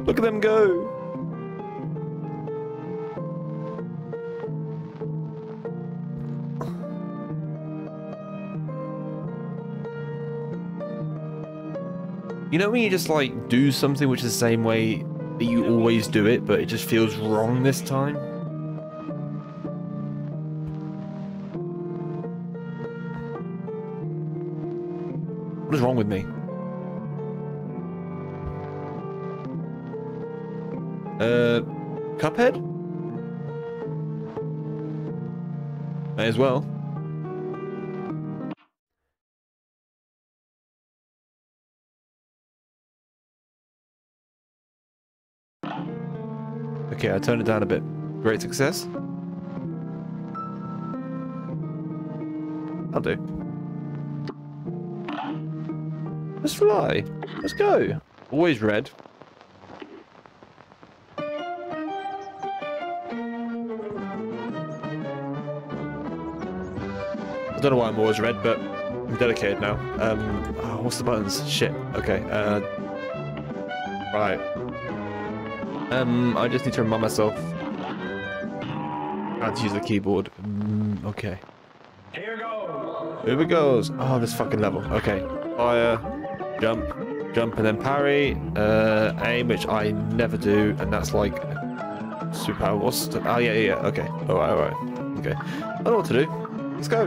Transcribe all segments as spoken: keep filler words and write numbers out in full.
Look at them go. You know when you just like do something which is the same way that you always do it, but it just feels wrong this time? What is wrong with me? Uh, Cuphead? May as well. Okay, I turned it down a bit. Great success. I'll do. Let's fly. Let's go. Always red. I don't know why I'm always red, but I'm dedicated now. Um, oh, what's the buttons? Shit. Okay. Uh, right. Um, I just need to remind myself how to use the keyboard. Mm, okay. Here goes. Here we goes. Oh, this fucking level. Okay. Fire, jump, jump, and then parry. Uh, aim, which I never do, and that's like super. What's the, oh yeah, yeah, yeah. Okay. All right, all right. Okay. I know what to do. Let's go.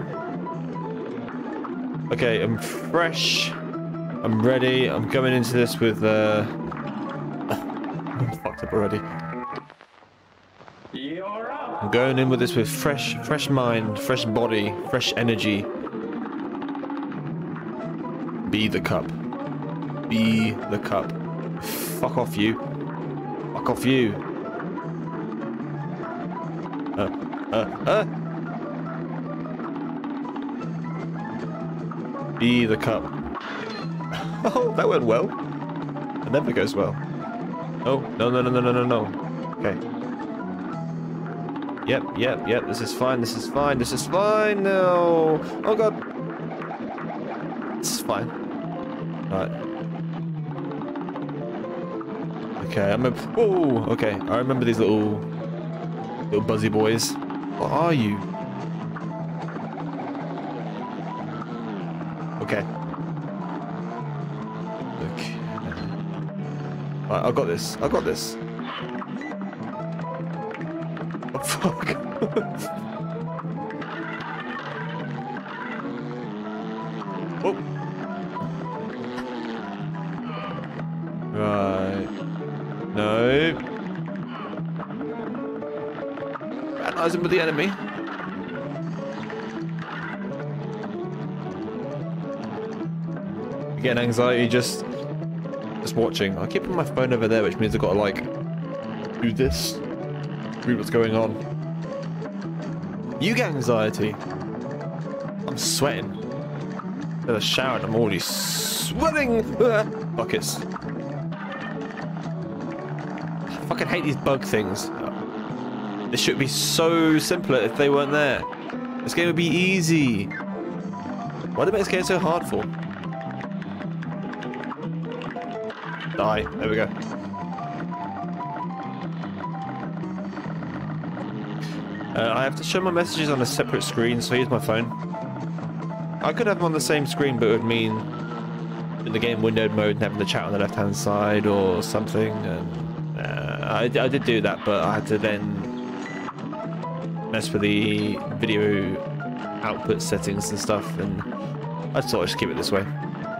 Okay, I'm fresh. I'm ready. I'm coming into this with uh. I'm fucked up already. You're up. I'm going in with this with fresh, fresh mind, fresh body, fresh energy. Be the cup. Be the cup. Fuck off you. Fuck off you. Uh, uh, uh. Be the cup. Oh, that went well. It never goes well. Oh, no, no, no, no, no, no, no. Okay. Yep, yep, yep. This is fine. This is fine. This is fine. No. Oh, God. This is fine. Alright. Okay, I remember. Oh, okay. I remember these little, little buzzy boys. What are you? Okay. Okay. Right, I got this. I got this. Oh, fuck. Oh. Right. No. Analyze him with the enemy. Again, anxiety just just watching. I keep putting my phone over there, which means I've got to like do this, read what's going on. You get anxiety. I'm sweating. There's a shower and I'm already sweating. Buckets. I fucking hate these bug things. This should be so simpler if they weren't there. This game would be easy. Why do they make this game so hard for? Die. There we go. Uh, I have to show my messages on a separate screen, so here's my phone. I could have them on the same screen, but it would mean in the game windowed mode and having the chat on the left hand side or something. And uh, I, I did do that, but I had to then mess with the video output settings and stuff, and I thought I'd just keep it this way.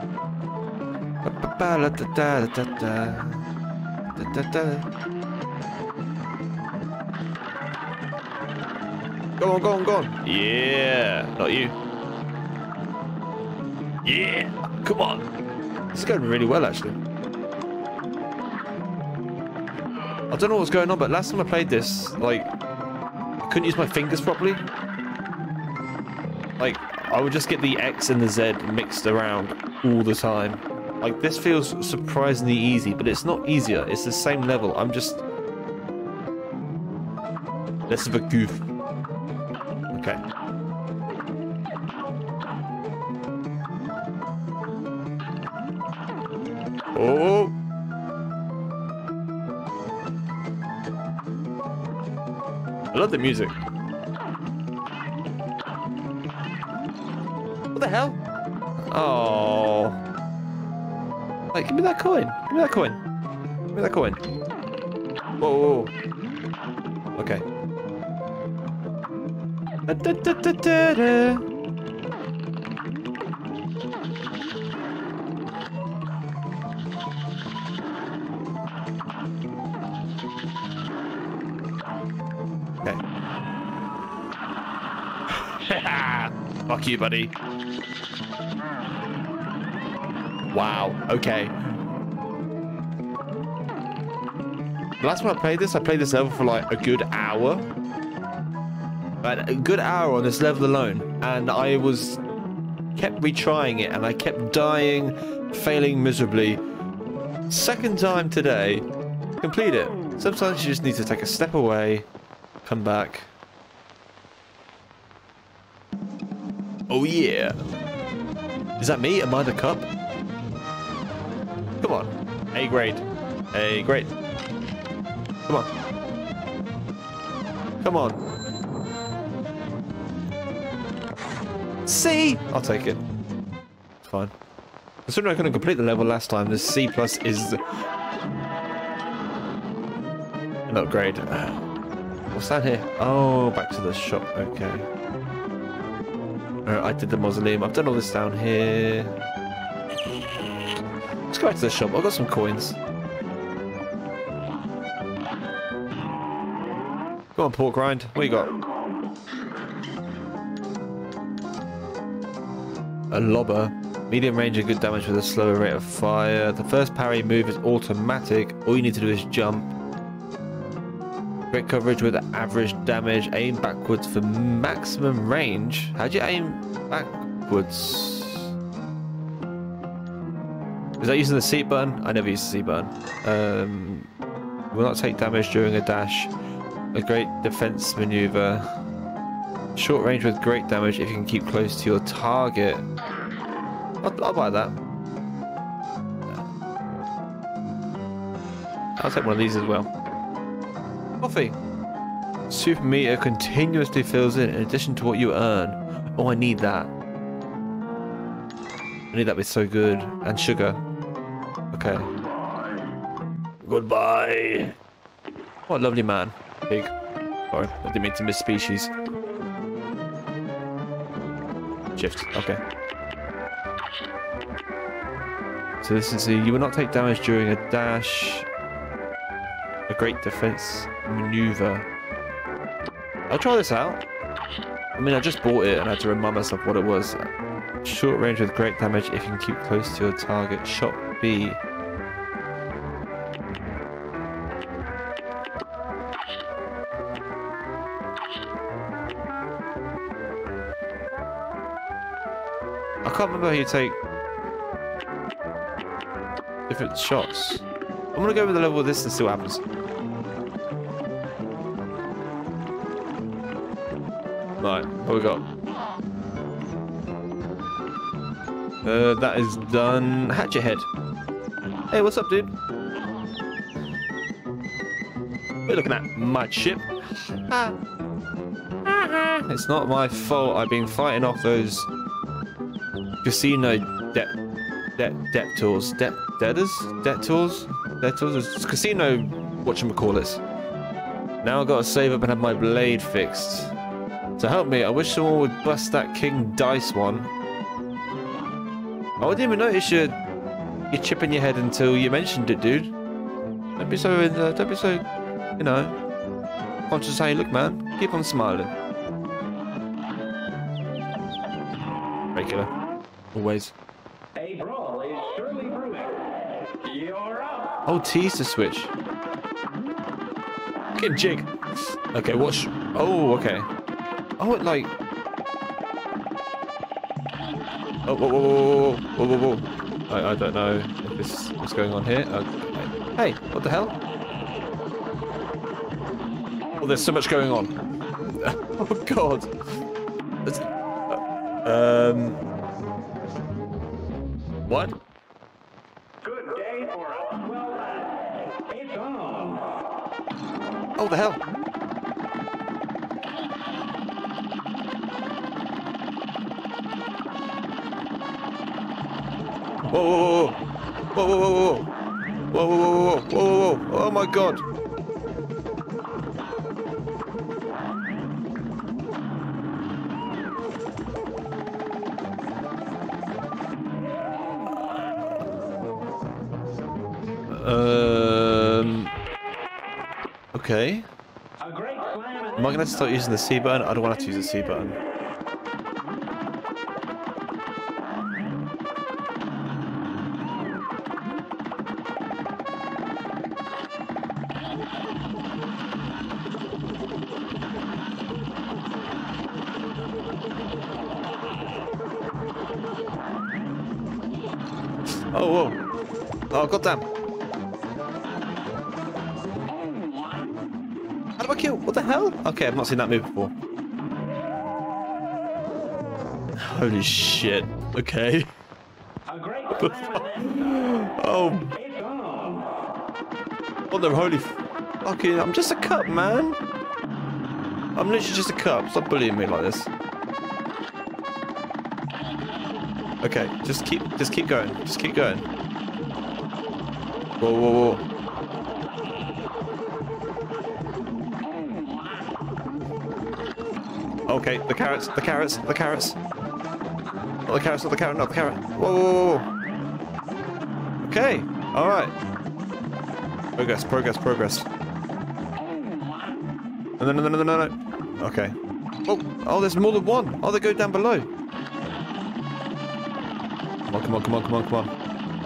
Go on, go on, go on. Yeah, not you. Yeah, come on. This is going really well, actually. I don't know what's going on, but last time I played this, like, I couldn't use my fingers properly. Like, I would just get the X and the Z mixed around all the time. Like, this feels surprisingly easy, but it's not easier. It's the same level. I'm just less of a goof. Okay. Oh. I love the music. What the hell? Oh. Like, give me that coin. Give me that coin. Give me that coin. Whoa. whoa. Okay. Da, da, da, da, da, da. Fuck you, buddy. Wow. Okay. Last time I played this, I played this level for like a good hour. Like a good hour on this level alone, and I was kept retrying it, and I kept dying, failing miserably. Second time today, complete it. Sometimes you just need to take a step away, come back. Oh yeah. Is that me? Am I the cup? Come on. A grade. A grade. Come on. Come on. C! I'll take it. It's fine. Considering I couldn't complete the level last time, this C plus is an upgrade. What's that here? Oh, back to the shop. Okay. Alright, I did the mausoleum. I've done all this down here. Let's go back to the shop. I've got some coins. Go on, pork rind. What you got? A lobber. Medium range and good damage with a slower rate of fire. The first parry move is automatic. All you need to do is jump. Great coverage with average damage. Aim backwards for maximum range. How do you aim backwards? Is that using the seat button? I never use the seat button. Um, will not take damage during a dash. A great defense maneuver. Short range with great damage if you can keep close to your target. I'll, I'll buy that. I'll take one of these as well. Coffee. Super meter continuously fills in in addition to what you earn. Oh, I need that. I need that to be so good. And sugar. Okay. Goodbye. What a lovely man. Pig. Sorry, I didn't mean to miss species. Shift. Okay. So this is the you will not take damage during a dash. A great defense maneuver. I'll try this out. I mean, I just bought it and I had to remind myself what it was. Short range with great damage if you can keep close to your target. Shot B. I can't remember how you take different shots. I'm gonna go with the level with this and see what happens. Right, what we got? Uh, that is done. Hatch your head. Hey, what's up, dude? We're looking at my ship. Ah. It's not my fault. I've been fighting off those casino debt, debt, debt tools, debt, debtors, debt tools, debt tools. It's casino. Whatchamacallits. Now I've got to save up and have my blade fixed. So help me. I wish someone would bust that King Dice one. I didn't even notice your your chip in your head until you mentioned it, dude. Don't be so, uh, don't be so, you know, conscious how you look, man. Keep on smiling. Regular. Always. A brawl is surely brewing. You're up. Oh, T's to switch. Get jig. Okay, watch. Oh, okay. Oh, it like. Oh, whoa, whoa, whoa, whoa, whoa, whoa, whoa. I, I don't know if this what's going on here. Uh, hey, what the hell? Oh, there's so much going on. Oh God. It's, uh, um. What? Good day for us. Well, uh, it's on. Oh, the hell? Whoa, whoa, whoa, whoa, whoa, whoa, whoa, whoa, whoa, whoa, whoa, whoa, oh my god. Um. Okay. A great slam and Am I gonna start using the C button? I don't want to use the C button. Oh, whoa. Oh, goddamn. How do I kill? What the hell? Okay, I've not seen that move before. Holy shit. Okay. a great slam and Oh, it's on. what the holy fucking... I'm just a cup, man. I'm literally just a cup. Stop bullying me like this. Okay, just keep, just keep going. Just keep going. Whoa, whoa, whoa. Okay, the carrots, the carrots, the carrots. Not the carrots, not the carrot, not the carrot. Whoa, whoa, whoa. Okay, alright. Progress, progress, progress. No, no, no, no, no, no, no. Okay. Oh, oh, there's more than one. Oh, they go down below. Come on, come on, come on, come on, come on.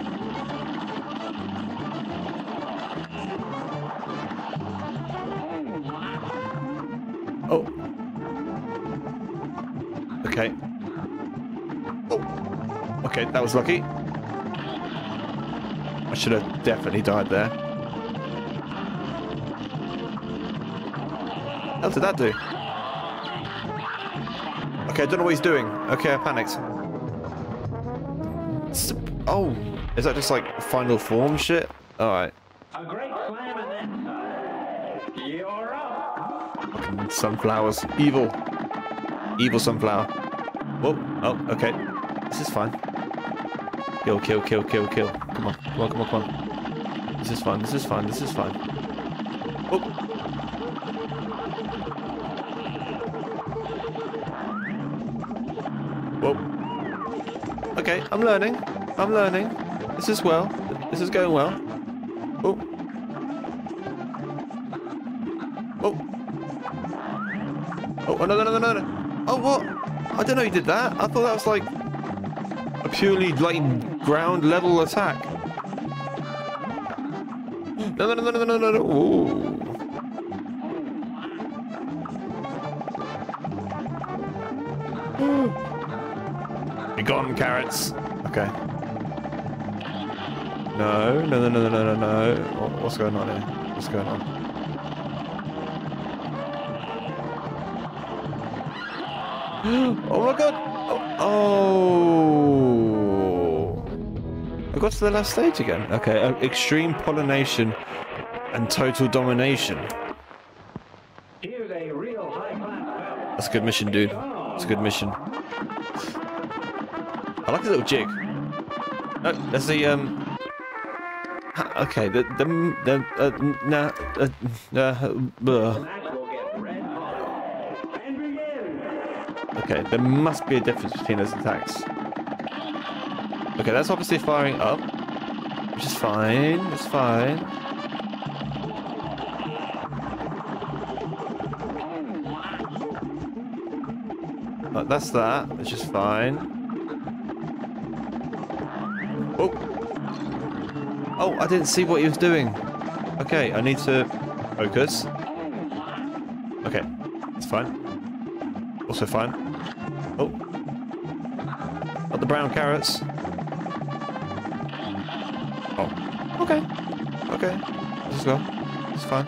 Oh. Okay. Oh. Okay, that was lucky. I should have definitely died there. How did that do? Okay, I don't know what he's doing. Okay, I panicked. Oh, is that just like final form shit? Alright. A great slam and then you're up. Sunflowers. Evil. Evil sunflower. Whoa. Oh, okay. This is fine. Kill, kill, kill, kill, kill. Come on. Come on, come on, come on. This is fine. This is fine. This is fine. Oh. Whoa. Okay, I'm learning. I'm learning. This is well. This is going well. Oh. Oh. Oh, no, no, no, no, no. Oh, what? I don't know he did that. I thought that was like a purely like ground level attack. No, no, no, no, no, no, no. Ooh. Be gone, carrots. Okay. No, no, no, no, no, no, no. What, what's going on here? What's going on? Oh my god! Oh. oh! I got to the last stage again. Okay, uh, extreme pollination and total domination. Here's a real high class. That's a good mission, dude. That's a good mission. I like his little jig. No, there's the um. Okay, the the the uh, nah uh, uh, uh. Okay, there must be a difference between those attacks. Okay, that's obviously firing up, which is fine. It's fine. Uh, that's that, which is fine. Oh. Oh, I didn't see what he was doing. Okay, I need to focus. Okay, it's fine. Also fine. Oh. Not the brown carrots. Oh. Okay. Okay. This is well. It's fine.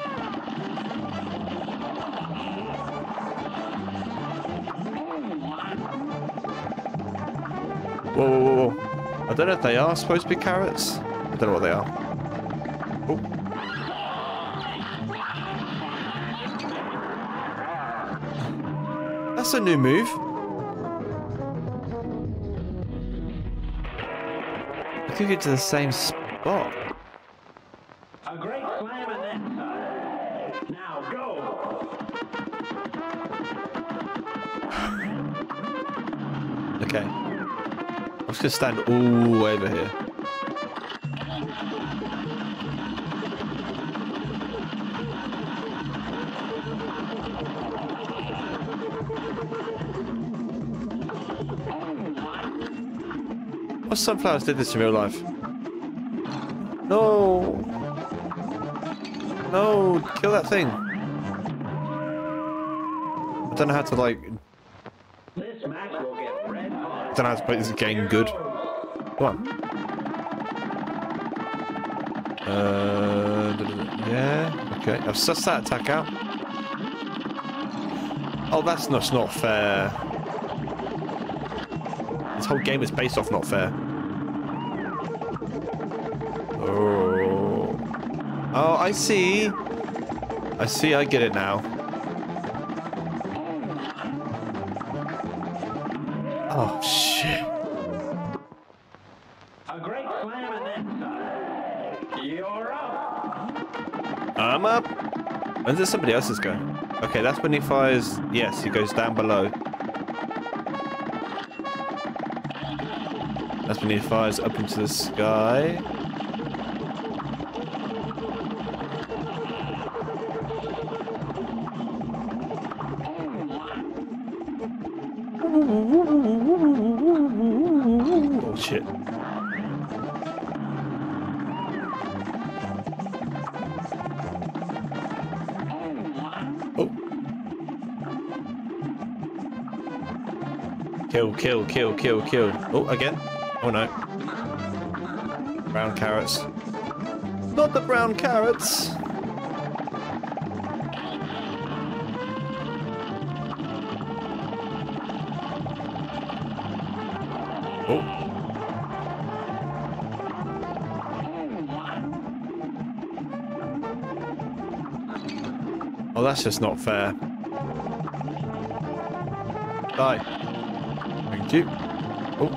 Whoa, whoa, whoa, whoa. I don't know if they are supposed to be carrots. I don't know what they are. Oh. That's a new move. I think could get to the same spot. A great slam on that side. Now go. Okay. I'm just gonna stand all the way over here. What sunflowers did this in real life? No! No! Kill that thing! I don't know how to like... This match will get red hot. I don't know how to play this game good. Come on. Uh, yeah, okay. I've sussed that attack out. Oh, that's not, that's not fair. This whole game is based off not fair. Oh. Oh, I see. I see, I get it now. Oh, shit. A great slam on that side. You're up. I'm up. When's there somebody else's go? Okay, that's when he fires. Yes, he goes down below. That's when he fires up into the sky. Oh shit. Oh. Kill, kill, kill, kill, kill. Oh, again. Oh no. Brown carrots. Not the brown carrots! Oh. Oh, that's just not fair. Die. Thank you. Oh.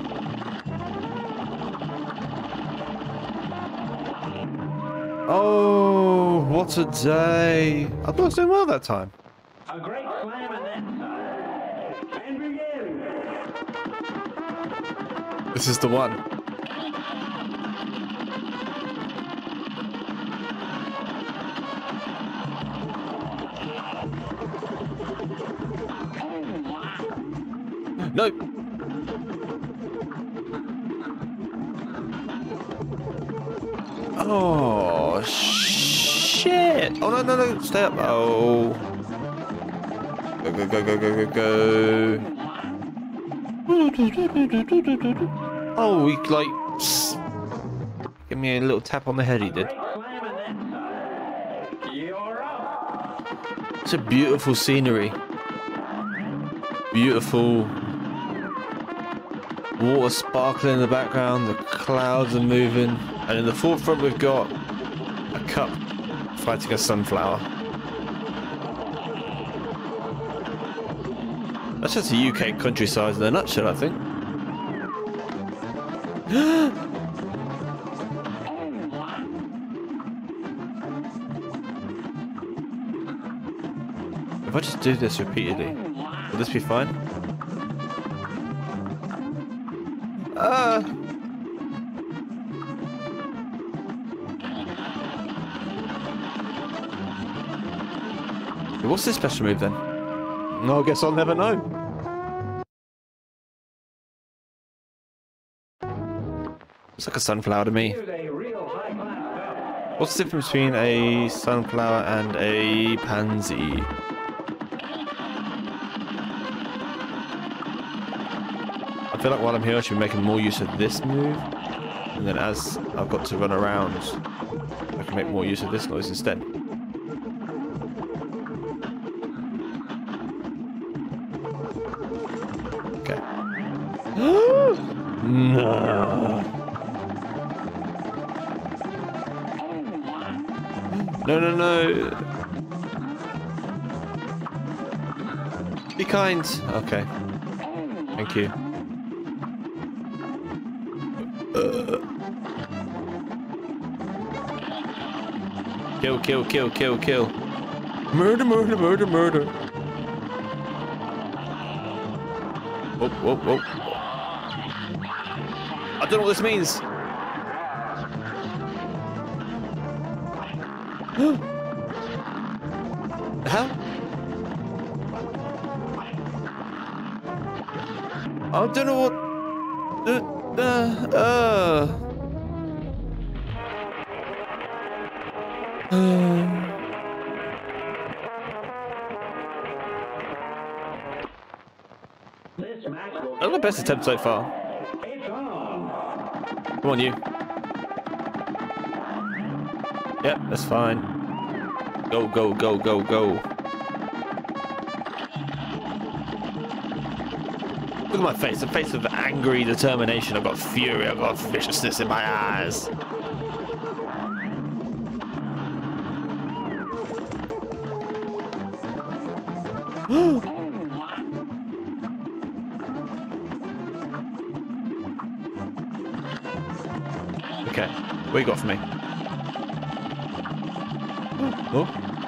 Oh, what a day. I thought I was doing well that time. A great slam on that side. And begin. This is the one. No. Oh, shit. Oh, no, no, no. Stay up. Oh. Go, go, go, go, go, go, go. Oh, he, like, give me a little tap on the head, he did. It's a beautiful scenery. Beautiful. Water sparkling in the background, the clouds are moving, and in the forefront we've got a cup fighting a sunflower. That's just a U K countryside in a nutshell, I think. If I just do this repeatedly, will this be fine? Uh. What's this special move then? No, I guess I'll never know. It's like a sunflower to me. What's the difference between a sunflower and a pansy? I feel like while I'm here I should be making more use of this move, and then as I've got to run around I can make more use of this noise instead. Okay. No. No, no, no. Be kind. Okay. Thank you. Uh, Kill, kill, kill, kill, kill. Murder, murder, murder, murder. Whoop, whoop, whoop. I don't know what this means. The hell? I don't know what. Uh, uh, uh. This match will That's my best attempt so far. It's on. Come on, you. Yep, that's fine. Go, go, go, go, go. Look at my face, a face of angry determination. I've got fury, I've got viciousness in my eyes. Okay, what you got for me? Oh.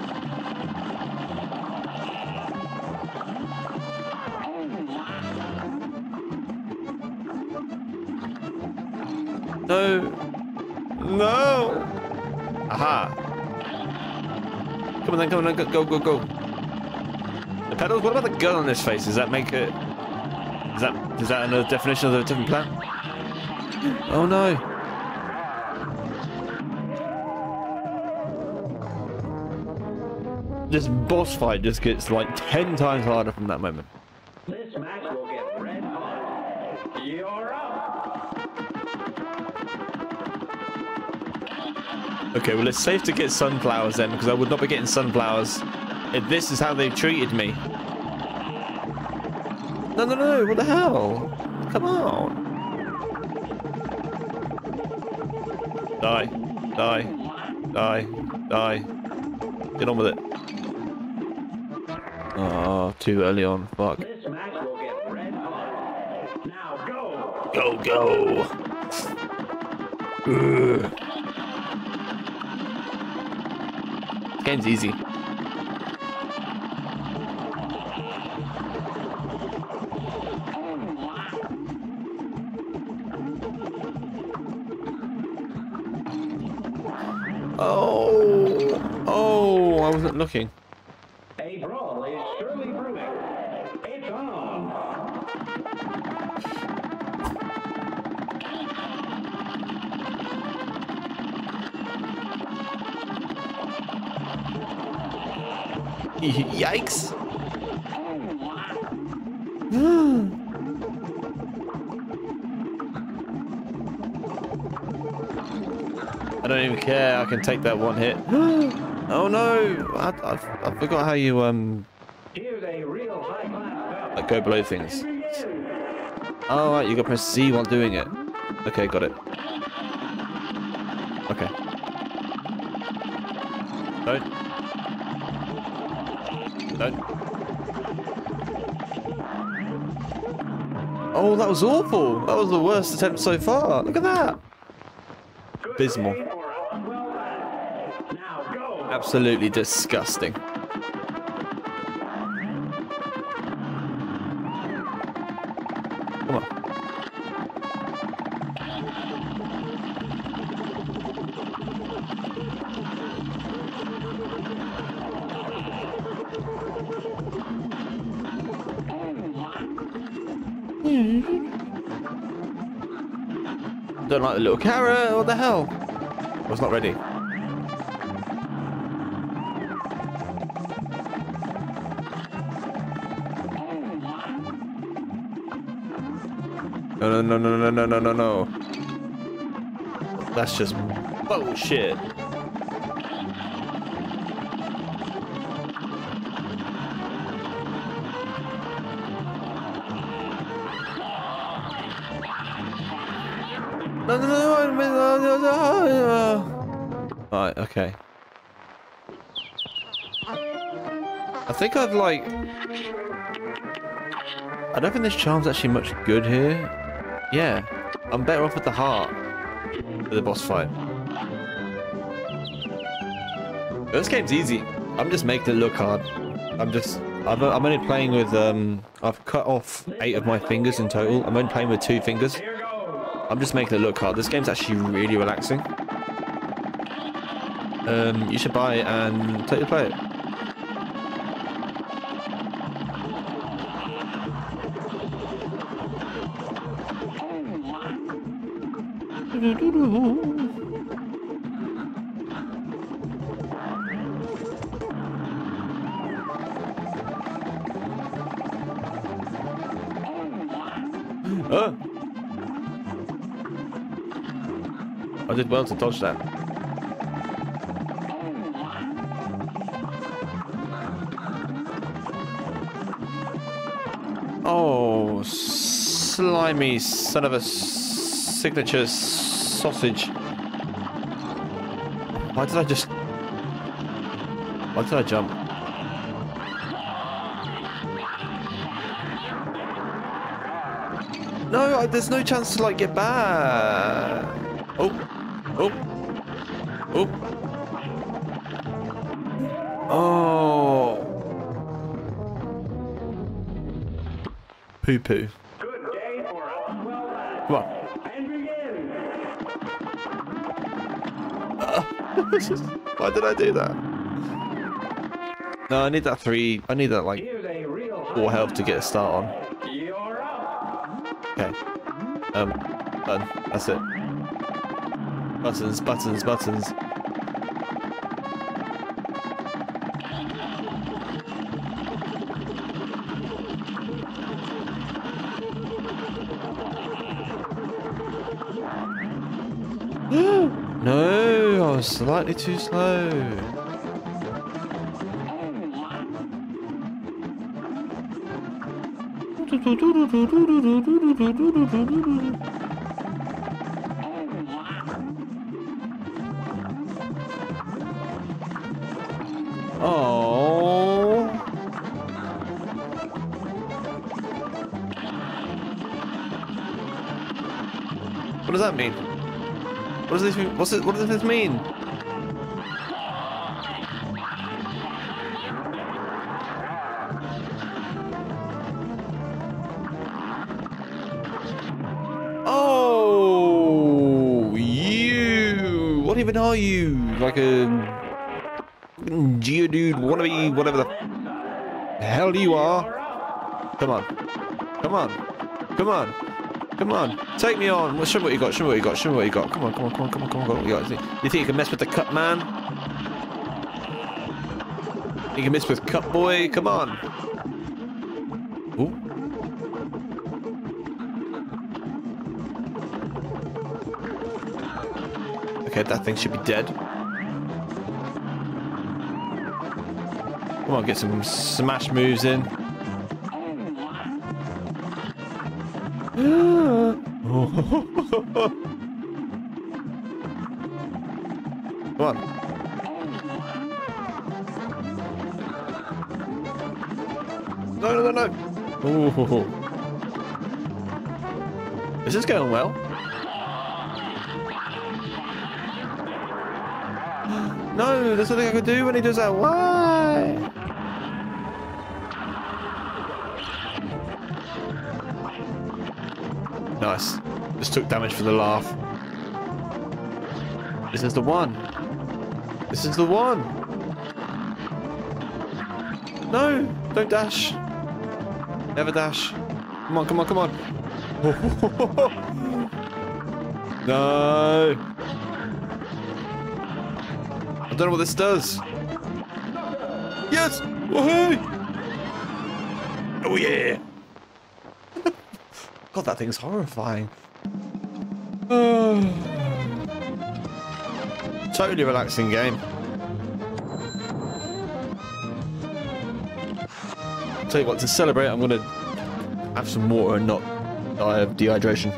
No. No. Aha. Come on then, come on then, go, go, go, go. The pedals, what about the gun on his face? Does that make it... Is that, is that another definition of a different plan? Oh no. This boss fight just gets like ten times harder from that moment. This match will get red hot. You're up. Okay, well, it's safe to get sunflowers then, because I would not be getting sunflowers if this is how they treated me. No, no, no, what the hell? Come on. Die, die, die, die. Get on with it. Oh, too early on. Fuck. This match will get red hot. Now go. Go, go. Ugh. Game's easy. Oh, oh, I wasn't looking. A brawl is surely brewing. It's on. Yikes. I don't even care. I can take that one hit. Oh no! I, I, I forgot how you um Here's a real high-class like go below things. Oh right, you got to press Z while doing it. Okay, got it. Okay. Don't. Don't. Oh, that was awful. That was the worst attempt so far. Look at that. Abysmal. Now go. Absolutely disgusting. Come on. Don't like the little carrot. What the hell? I was not ready. No, no, no, no, no, no, no, no. That's just bullshit. No, no, no, no, no, no, no. Right, okay. I think I've like... I don't think this charm's actually much good here. Yeah, I'm better off with the heart for the boss fight. This game's easy. I'm just making it look hard. I'm just... I've, I'm only playing with... Um, I've cut off eight of my fingers in total. I'm only playing with two fingers. I'm just making it look hard. This game's actually really relaxing. Um, you should buy it and take your play it. Oh. I did well to dodge that. Oh, slimy son of a signature sausage. Why did I just... Why did I jump? No, I, there's no chance to like get back. Oh, oh, oh, oh. Poo poo. Good day for us. Well done. Come on. And begin. Why did I do that? No, I need that three. I need that like Here's a real four health to get a start on. You're up. Okay. Um, done. That's it. Buttons, buttons, buttons. No, I was slightly too slow. Oh. What does that mean? What does this mean? What's it? What does this mean? Oh, you! What even are you? Like a Geodude wannabe, whatever the hell you are? Come on, come on, come on. Come on, take me on. Well, show me what you got. Show me what you got. Show me what you got. Come on, come on, come on, come on, come on. Come on. You, got, you think you can mess with the cut man? You can mess with cut boy. Come on. Ooh. Okay, that thing should be dead. Come on, get some smash moves in. Come on. No, no, no, no. Ooh. This is going well. No, there's nothing I can do when he does that. Why? Nice. Just took damage for the laugh. This is the one. This is the one. No, don't dash. Never dash. Come on, come on, come on. No. I don't know what this does. Yes. Woohoo! Oh yeah. God, that thing's horrifying. Totally relaxing game. Tell you what, to celebrate, I'm gonna have some water and not die of dehydration.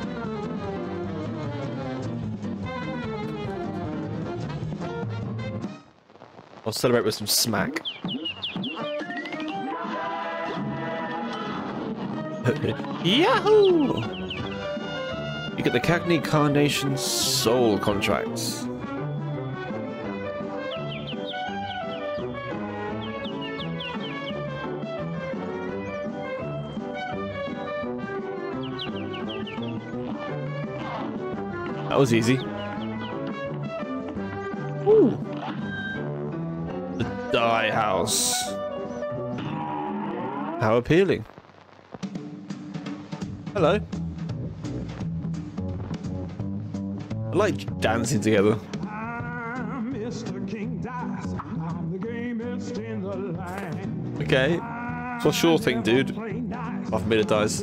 I'll celebrate with some smack. Yahoo! You get the Cagney Carnation Soul contracts. That was easy. Ooh. The dye house. How appealing. Hello. I like dancing together. I'm Mister King Dice. I'm the gamest in the land. Okay. What's your thing, dude? I've made a dice.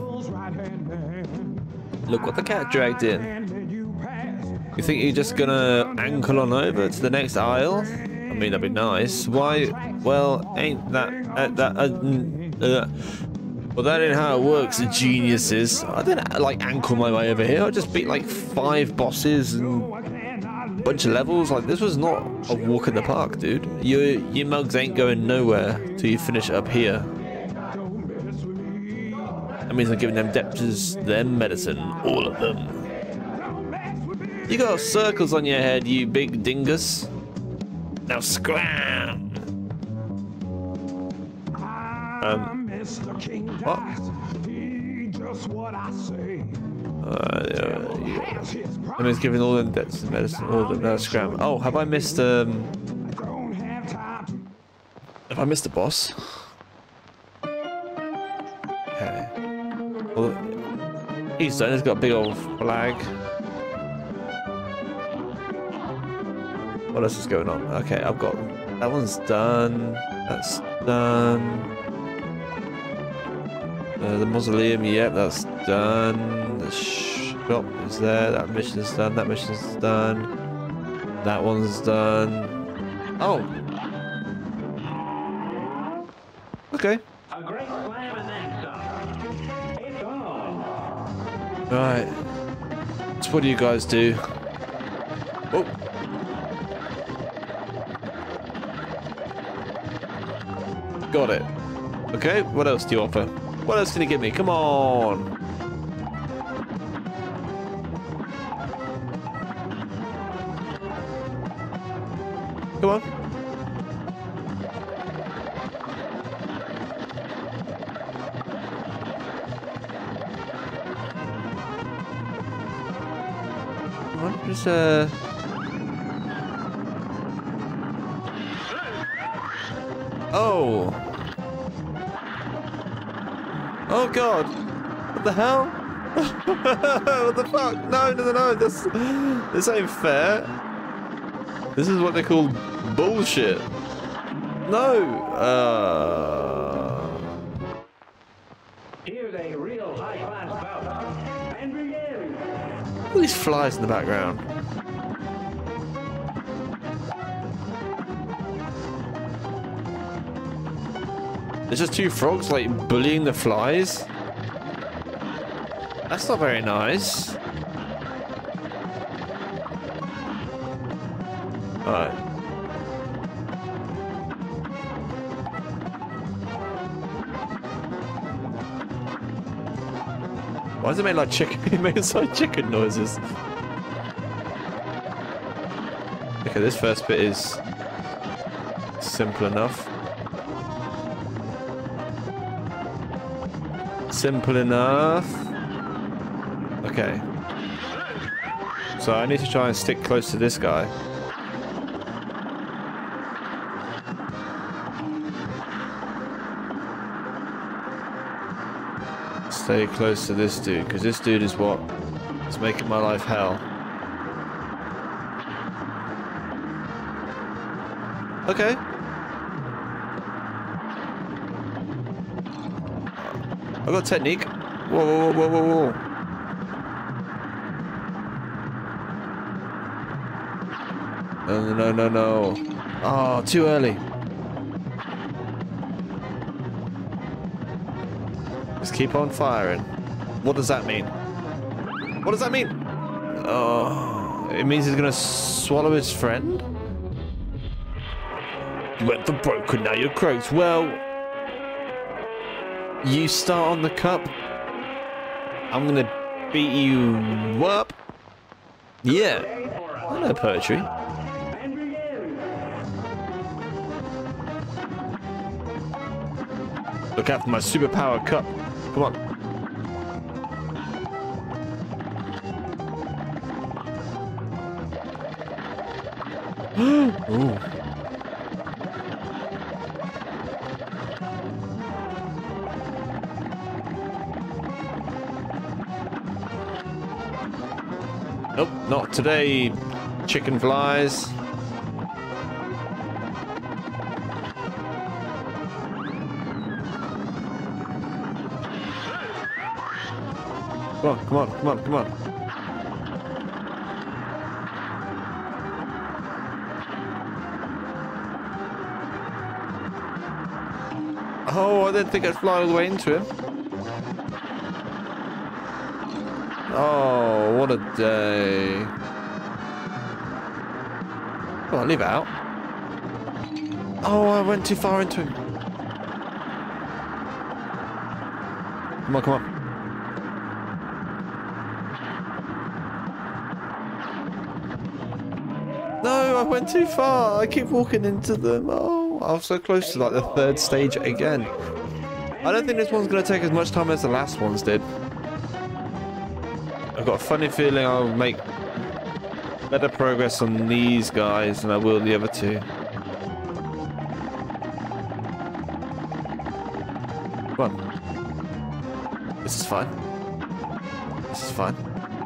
Look what the cat dragged in. You think you're just gonna ankle on over to the next aisle? I mean, that'd be nice. Why? Well, ain't that uh, that? Uh, uh, well, that ain't how it works, geniuses. I didn't like ankle my way over here. I just beat like five bosses and a bunch of levels. Like, this was not a walk in the park, dude. Your your mugs ain't going nowhere till you finish it up here. That means I'm giving them debtors their medicine, all of them. You got circles on your head, you big dingus. Now scram! Um, what? Uh, yeah, yeah. That means giving all them debtors their medicine, all of them. Now scram. Oh, have I missed? Um, have I missed the boss? Okay. Well, he's done. He's got a big old flag. What else is going on? Okay, I've got that one's done. That's done. Uh, the mausoleum, yep, that's done. The shop is there. That mission is done. That mission is done. That one's done. Oh. Okay. A great slam and then some. It's on. Right. So what do you guys do? Oh. Got it. Okay, what else do you offer? What else can you give me? Come on. Come on. Come on, just uh Oh. Oh god. What the hell? What the fuck? No, no, no, no. This, this ain't fair. This is what they call bullshit. No. Uh... Here's a real high-class bout. And begin. Look at these flies in the background. There's just two frogs like bullying the flies. That's not very nice. Alright. Why does it make like chicken? It makes like chicken noises. Okay, this first bit is simple enough. Simple enough. Okay. So I need to try and stick close to this guy. Stay close to this dude, because this dude is what is making my life hell. Okay. I've got technique. Whoa, whoa, whoa, whoa, whoa. No, no, no, no. Oh, too early. Just keep on firing. What does that mean? What does that mean? Oh, it means he's gonna swallow his friend? You went for broken, now you're croaked. Well, you start on the cup. I'm gonna beat you up. Yeah, I know poetry. And begin. Look out for my superpower cup. Come on. Ooh. Nope, not today, chicken flies. Come on, come on, come on, come on. Oh, I didn't think I'd fly all the way into him. Oh, what a day. Oh, leave it out. Oh, I went too far into him. Come on, come on. No, I went too far. I keep walking into them. Oh, I was so close to like the third stage again. I don't think this one's going to take as much time as the last ones did. I've got a funny feeling I'll make better progress on these guys than I will the other two. Come on. This is fine. This is fine.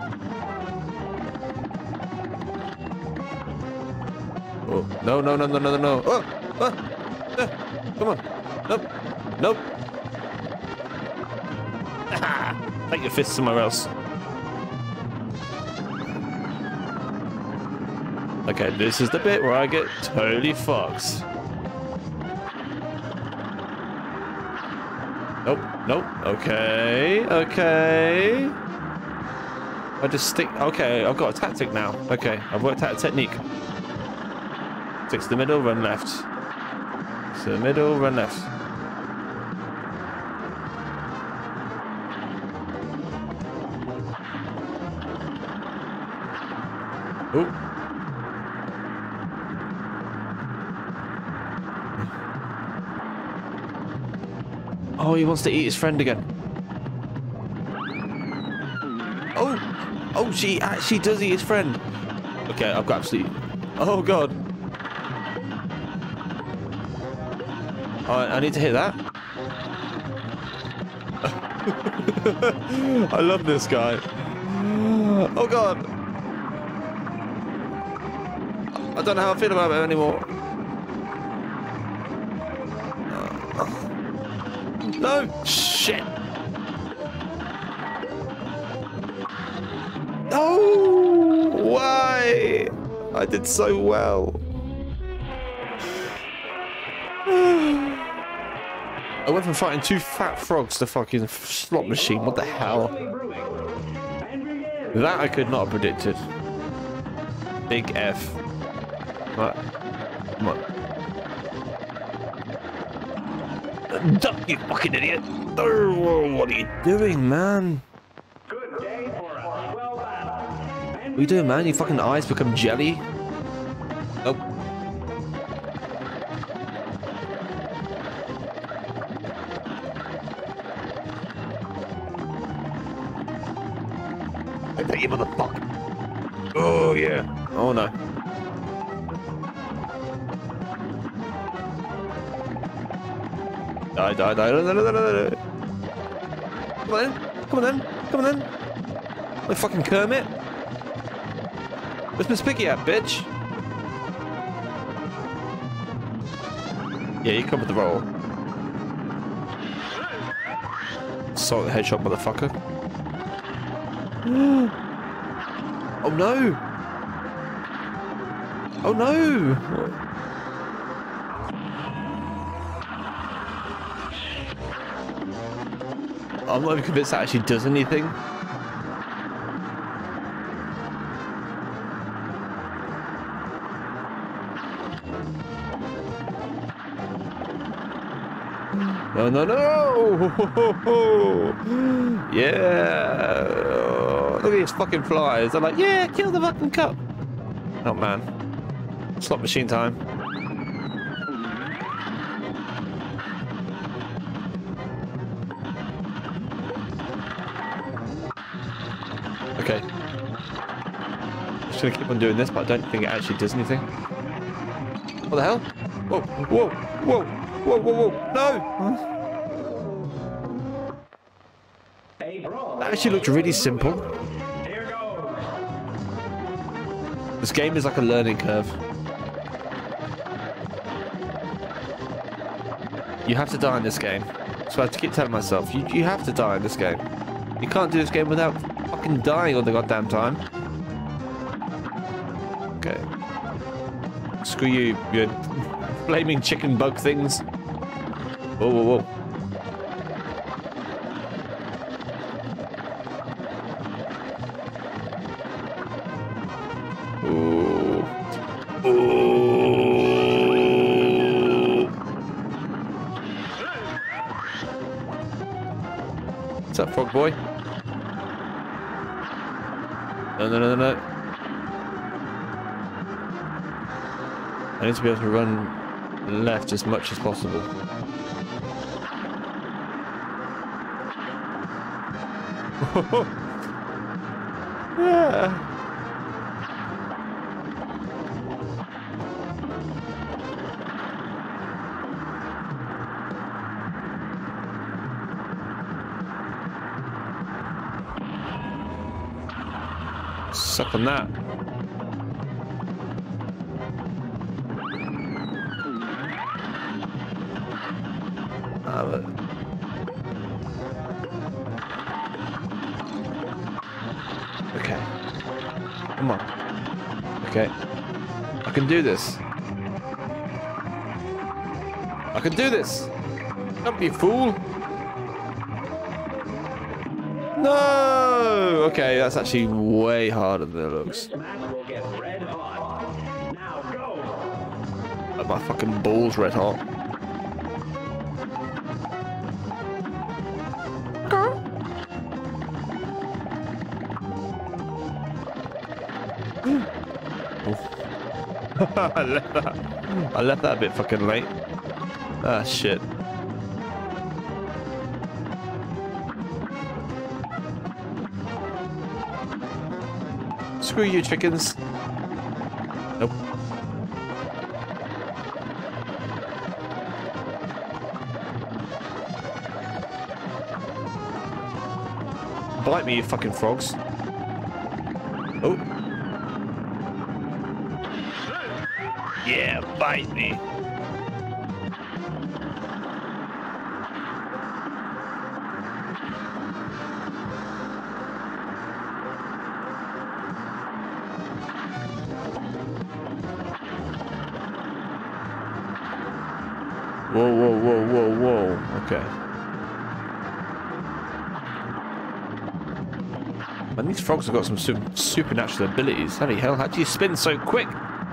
Oh, no, no, no, no, no, no, no. Oh, oh, no. Come on. Nope. Nope. Take your fist somewhere else. Okay, this is the bit where I get totally fucked. Nope, nope. Okay, okay. I just stick. Okay, I've got a tactic now. Okay, I've worked out a technique. Stick to the middle, run left. To the middle, run left. Ooh. Oh, he wants to eat his friend again. Oh, oh, she actually does eat his friend. Okay, I've got absolutely. Oh god. Oh, I need to hit that. I love this guy. Oh god. I don't know how I feel about it anymore. No! Shit! No! Why? I did so well. I went from fighting two fat frogs to fucking slot machine. What the hell? That I could not have predicted. Big F. Right. Come on. Duck, you fucking idiot! Oh, what are you doing, man? Good day for us. Well done. What are you doing, man? Your fucking eyes become jelly? Nope. I bet you motherfucker. Oh, yeah. Oh, no. Die, die, die. No, no, no, no, no. Come on then. Come on then. Come on then. Like fucking Kermit. Where's Miss Piggy at, bitch? Yeah, you come with the roll. Salt the headshot, motherfucker. Oh no! Oh no! I'm not even convinced that actually does anything. No, no, no! Yeah! Oh, look at these fucking flies. They're like, yeah, kill the fucking cup. Oh man. Slot machine time. Okay. I'm just gonna keep on doing this, but I don't think it actually does anything. What the hell? Whoa, whoa, whoa, whoa, whoa, whoa. No! Hey, bro. That actually looked really simple. Here goes. This game is like a learning curve. You have to die in this game. So I have to keep telling myself, you, you have to die in this game. You can't do this game without fucking dying all the goddamn time. Okay. Screw you, you flaming chicken bug things. Whoa, whoa, whoa. Ooh. Ooh. What's up, frog boy? No, no, no, no, no. I need to be able to run left as much as possible. Yeah. Suck on that. Ah, but... Okay. Come on. Okay. I can do this. I can do this. Don't be a fool. No! Okay, that's actually way harder than it looks. This match will get red hot. Now go. Like my fucking balls red hot. I left that. I left that a bit fucking late. Ah, shit. Screw you, chickens. Nope. Bite me, you fucking frogs. Oh. Yeah, bite me. Whoa, whoa, whoa, whoa, whoa. Okay. Man, these frogs have got some su supernatural abilities. Holy hell, how do you spin so quick?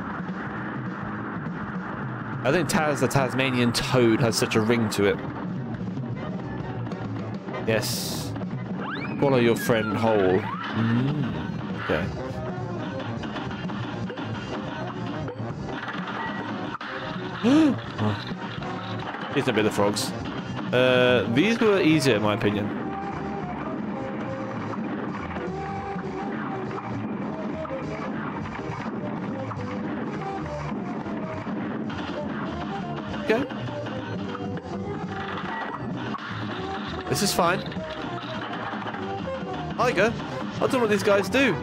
I think Taz, the Tasmanian toad, has such a ring to it. Yes. Follow your friend Hole. Mm. Okay. Oh. These don't be the frogs. Uh, these were easier, in my opinion. Okay. This is fine. Tiger? I don't know what these guys do.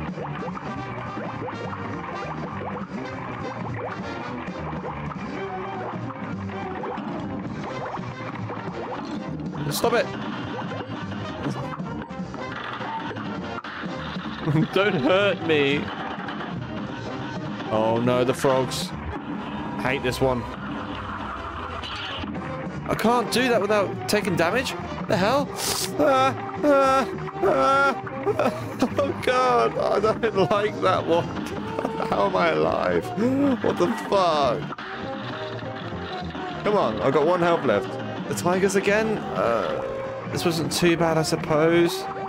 Stop it! Don't hurt me! Oh no, the frogs. I hate this one. I can't do that without taking damage? What the hell? Ah, ah, ah. Oh god, I don't like that one. How am I alive? What the fuck? Come on, I've got one health left. The tigers again? Uh, this wasn't too bad, I suppose.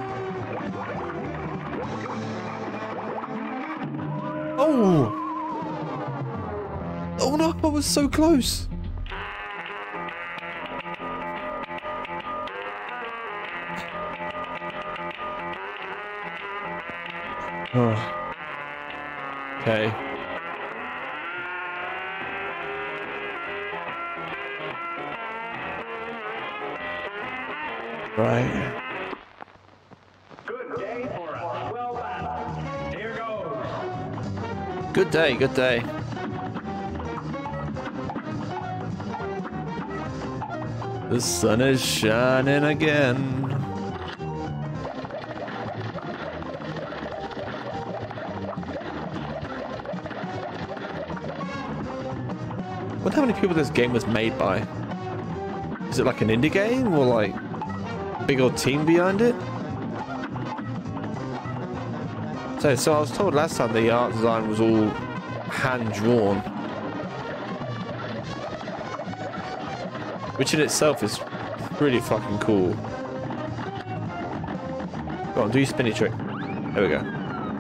Oh! Oh no, I was so close. Oh. Okay. Right. Good day for us. Well done. Here goes. Good day, good day. The sun is shining again. I wonder how many people this game was made by. Is it like an indie game or like a big old team behind it? So, so I was told last time the art design was all hand drawn, which in itself is pretty fucking cool. Go on, do your spinny trick. There we go.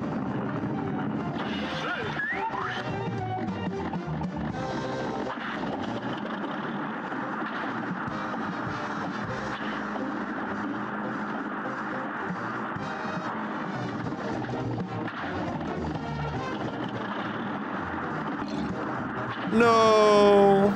No.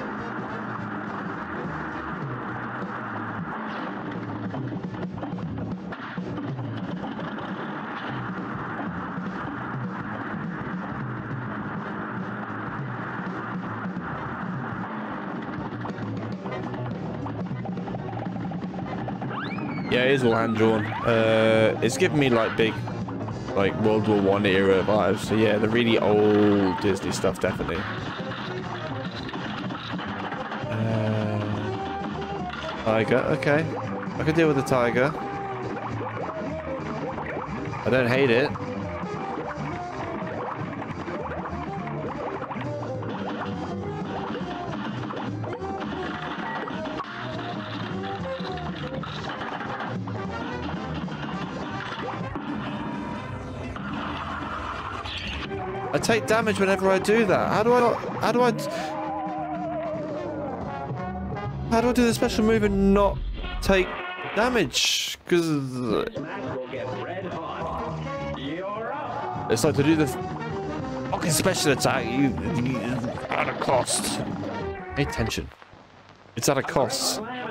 Yeah, it is all hand drawn. Uh, it's giving me like big, like World War One era vibes. So yeah, the really old Disney stuff definitely. Tiger, okay. I can deal with the tiger. I don't hate it. I take damage whenever I do that. How do I not, how do I... How do I do the special move and not take damage? Because it's like to do the fucking special attack. You, you at a cost. Pay attention. It's at a cost. I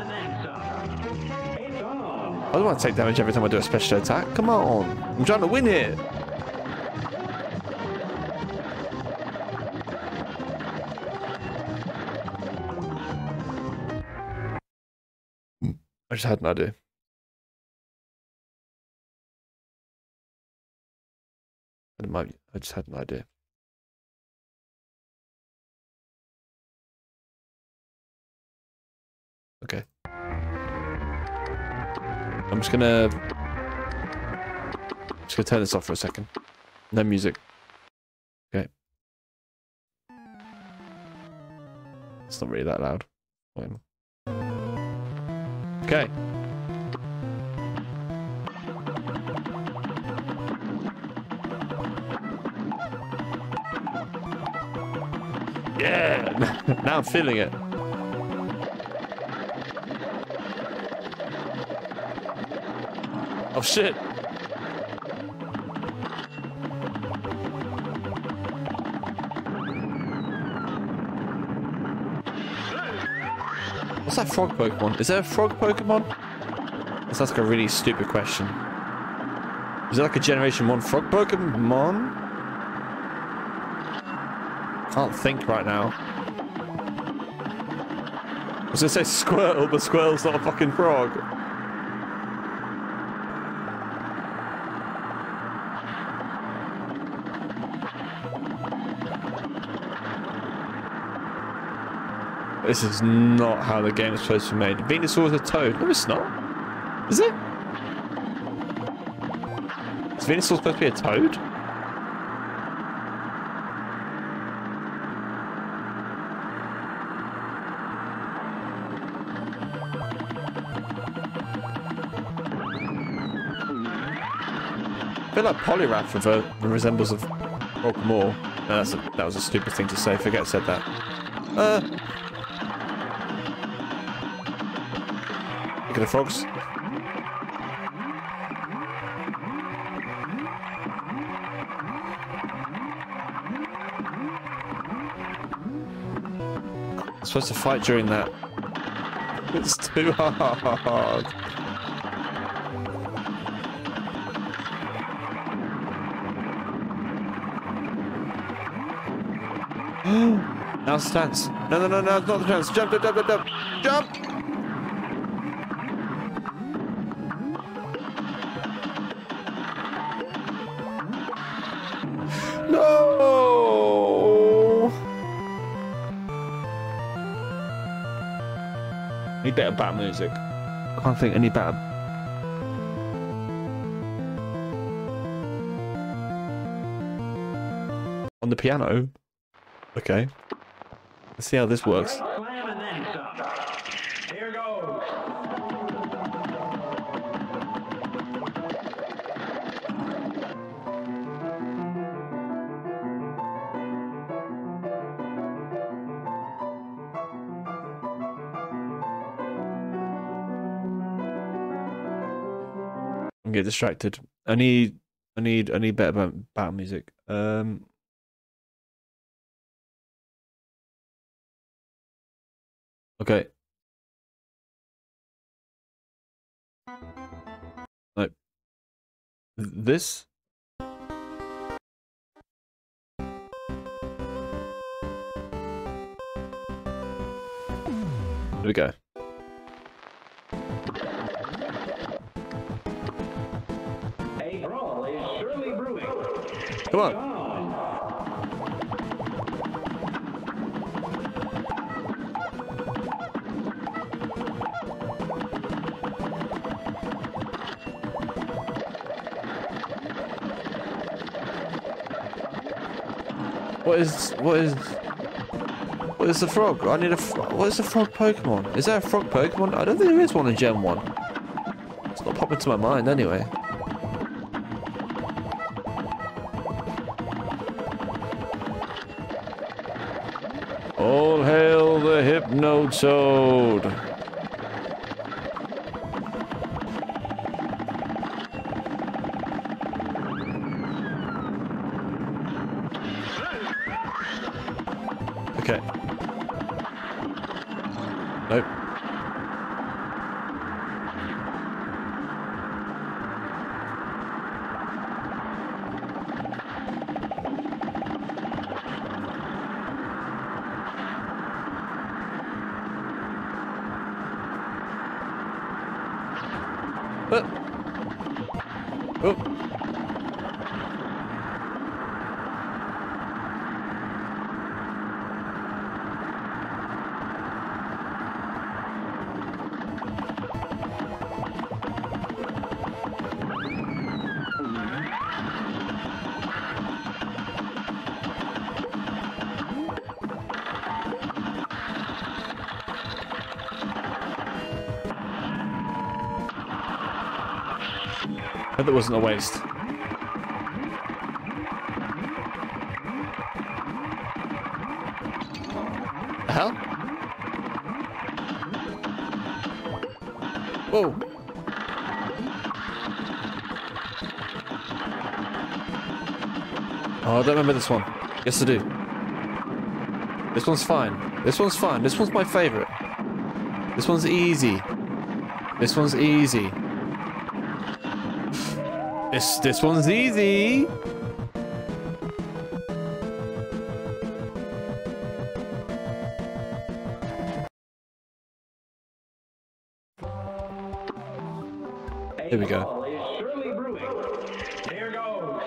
don't want to take damage every time I do a special attack. Come on, I'm trying to win here. I just had an idea. I might. I just had an idea. Okay. I'm just gonna. Just gonna turn this off for a second. No music. Okay. It's not really that loud. Wait. Okay. Yeah, now I'm feeling it. Oh shit. What's that frog Pokemon? Is there a frog Pokemon? That's like a really stupid question. Is it like a Generation one frog Pokemon? Can't think right now. I was gonna say Squirtle, but Squirtle's not a fucking frog. This is not how the game is supposed to be made. Venusaur is a toad. No, it's not. Is it? Is Venusaur supposed to be a toad? I feel like Poliwrath with a, the resembles of Frogmore. No, that's a, that was a stupid thing to say. Forget I said that. Uh, look at the frogs. I'm supposed to fight during that. It's too hard. Now's the chance. No, no, no, no, it's not the chance. Jump, jump, jump, jump, jump! No! Need better bat music. Can't think any better. On the piano? Okay. Let's see how this works. Great slam and then some. Here goes. I'm getting distracted. I need, I need, I need better battle music. Um. Okay. Like this. Here we go. A brawl is surely brewing. Come on. On. What is what is what is the frog? I need a fro what is the frog Pokemon? Is there a frog Pokemon? I don't think there is one in Gen one. It's not popping to my mind anyway. All hail the Hypnotoad! Okay. Nope. Uh. Oh. Hope that wasn't a waste. The hell? Whoa. Oh, I don't remember this one. Yes, I do. This one's fine. This one's fine. This one's my favorite. This one's easy. This one's easy. This this one's easy. Here we go. Brawl is surely brewing. Here goes.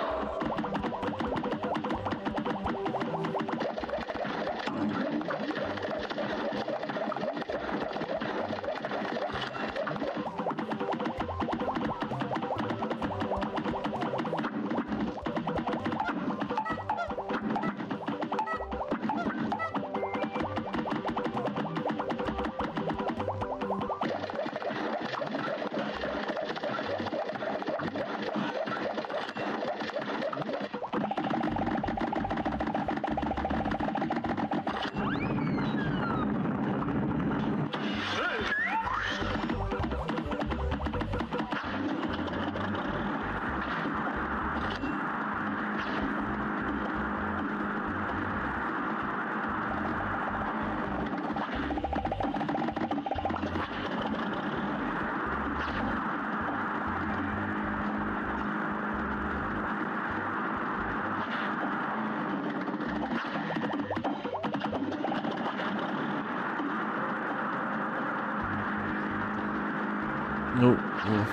No. no.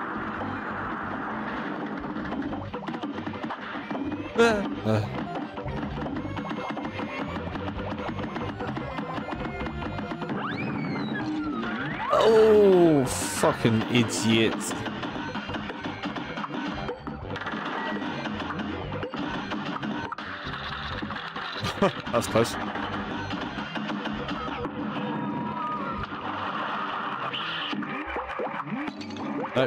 Uh. Oh, fucking idiot. That's close. No.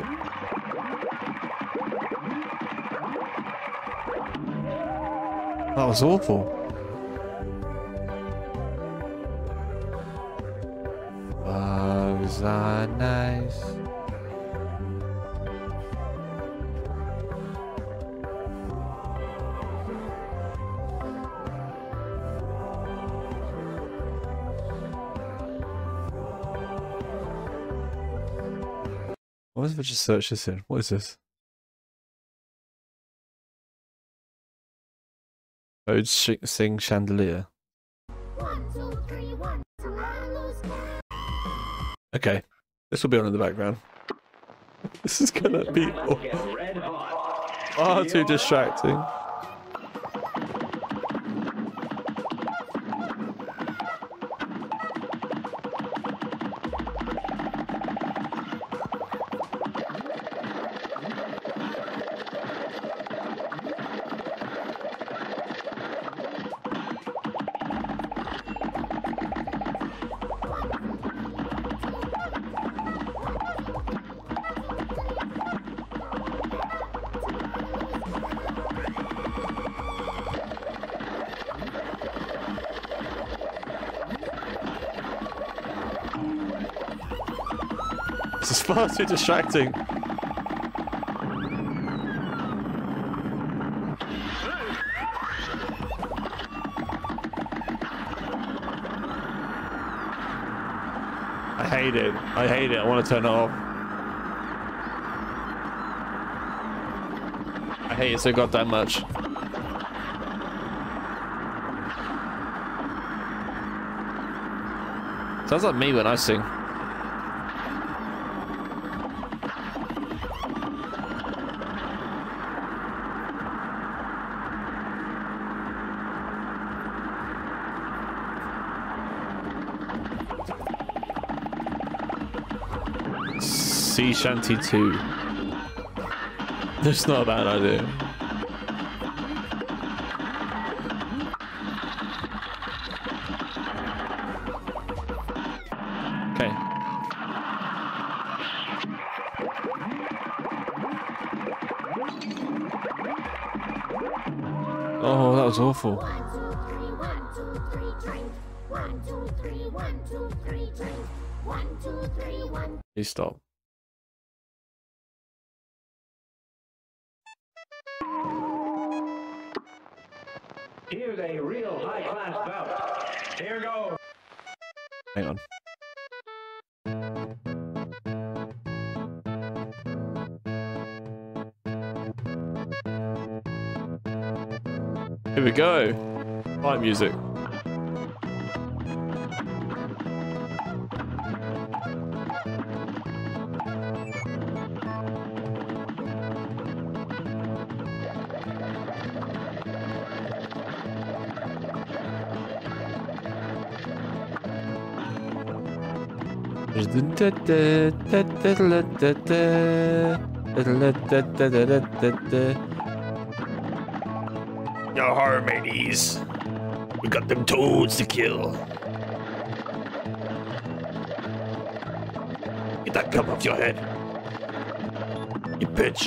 That was awful. Bugs are nice. What if I just search this in? What is this? Ode Sing Chandelier. Okay, this will be on in the background. This is gonna be far too distracting. This is far too distracting. I hate it. I hate it. I want to turn it off. I hate it so goddamn much. Sounds like me when I sing. Sea Shanty two. That's not a bad idea. Okay. Oh, that was awful. Please stop. Here's a real high-class bout. Here goes. Hang on. Here we go. Fight music. No harm, mateys. We got them toads to kill. Get that cup off your head. You bitch.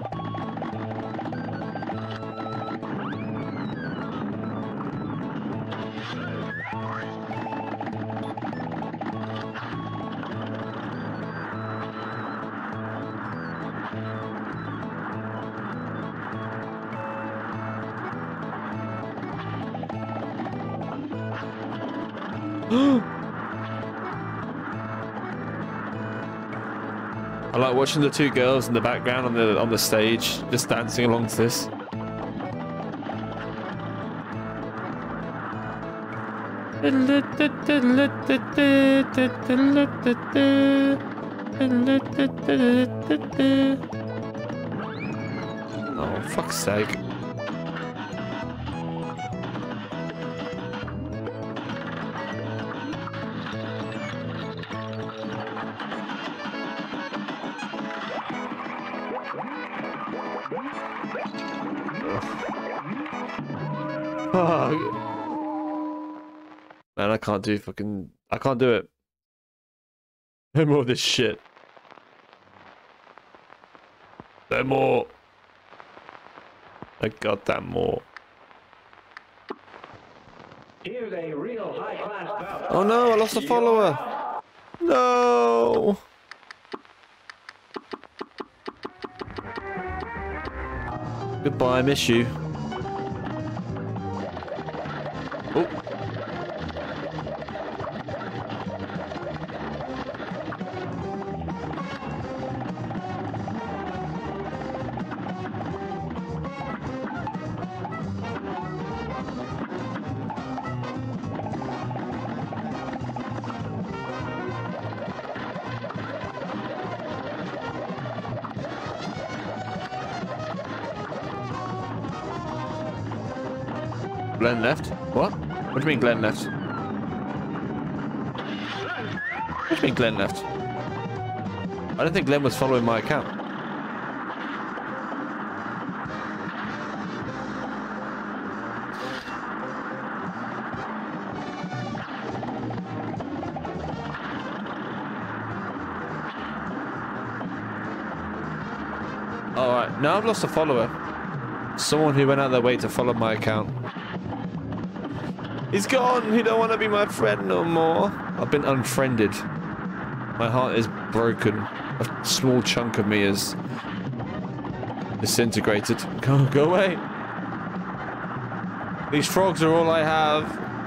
I like watching the two girls in the background on the on the stage, just dancing along to this. Oh, fuck's sake. Man, I can't do fucking... I can't do it. No more of this shit. No more. I got that more. Here's a real high-class bout. Oh no, I lost a follower. No. Goodbye, I miss you. Oh. Glenn left? What? What do you mean Glenn left? What do you mean Glenn left? I don't think Glenn was following my account. Alright, now I've lost a follower. Someone who went out of their way to follow my account. He's gone! He don't want to be my friend no more. I've been unfriended. My heart is broken. A small chunk of me is disintegrated. Go, go away. These frogs are all I have.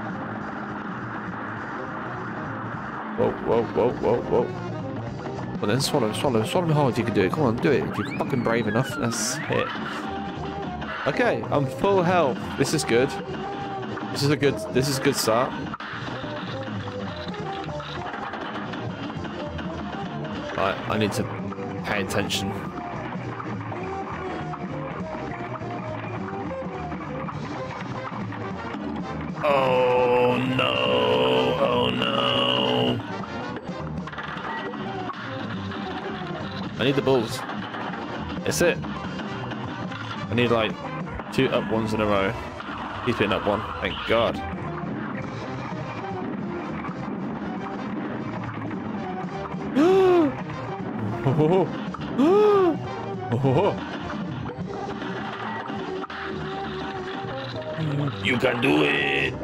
Whoa, whoa, whoa, whoa, whoa. Well then, swallow, swallow, swallow hard if you can do it. Come on, do it. If you're fucking brave enough, that's it. Okay, I'm full health. This is good. This is a good, this is a good start. Right, I need to pay attention. Oh no, oh no. I need the balls. That's it. I need like two up ones in a row. He's been up one, thank God. Oh. Oh. You can do it.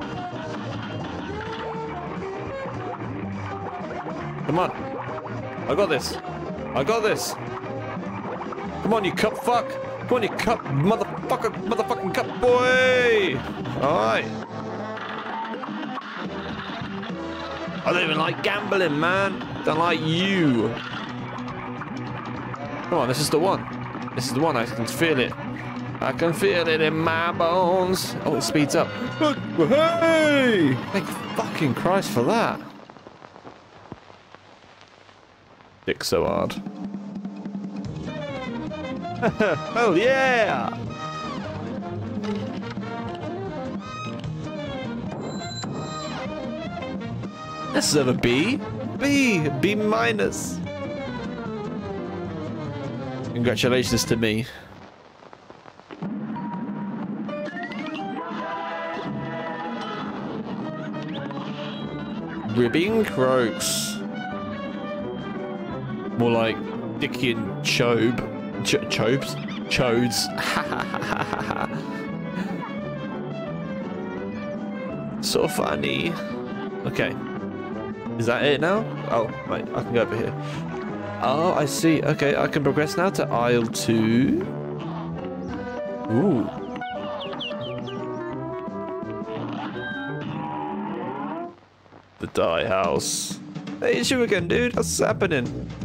Come on. I got this. I got this. Come on, you cup fuck. Come on, you cup motherfucker, motherfucking cup boy. Alright. I don't even like gambling, man. Don't like you. Come on, this is the one. This is the one. I can feel it. I can feel it in my bones. Oh, it speeds up. Hey! Thank fucking Christ for that. Dick so hard. Oh yeah! This is a B. B. B minus. Congratulations to me. Ribbing Croaks. More like Dickie and Chobe. Ch Chobes? Chodes. So funny. Okay. Is that it now? Oh, right. I can go over here. Oh, I see. Okay, I can progress now to aisle two. Ooh. The dye house. Hey, it's you again, dude. What's happening?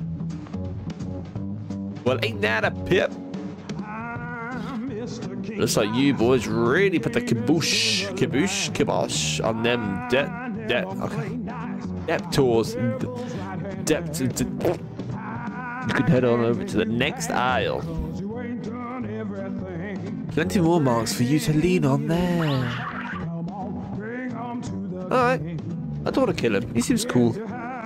Well, ain't that a pip? Looks like you boys really put the kibosh, kibosh, kibosh on them debt, debt, okay. Depth tours. Depth. You can head on over to the next aisle. You ain't done everything. Plenty more marks for you to lean on there. Come on, bring 'em to the Alright. king. I don't want to kill him. He seems cool.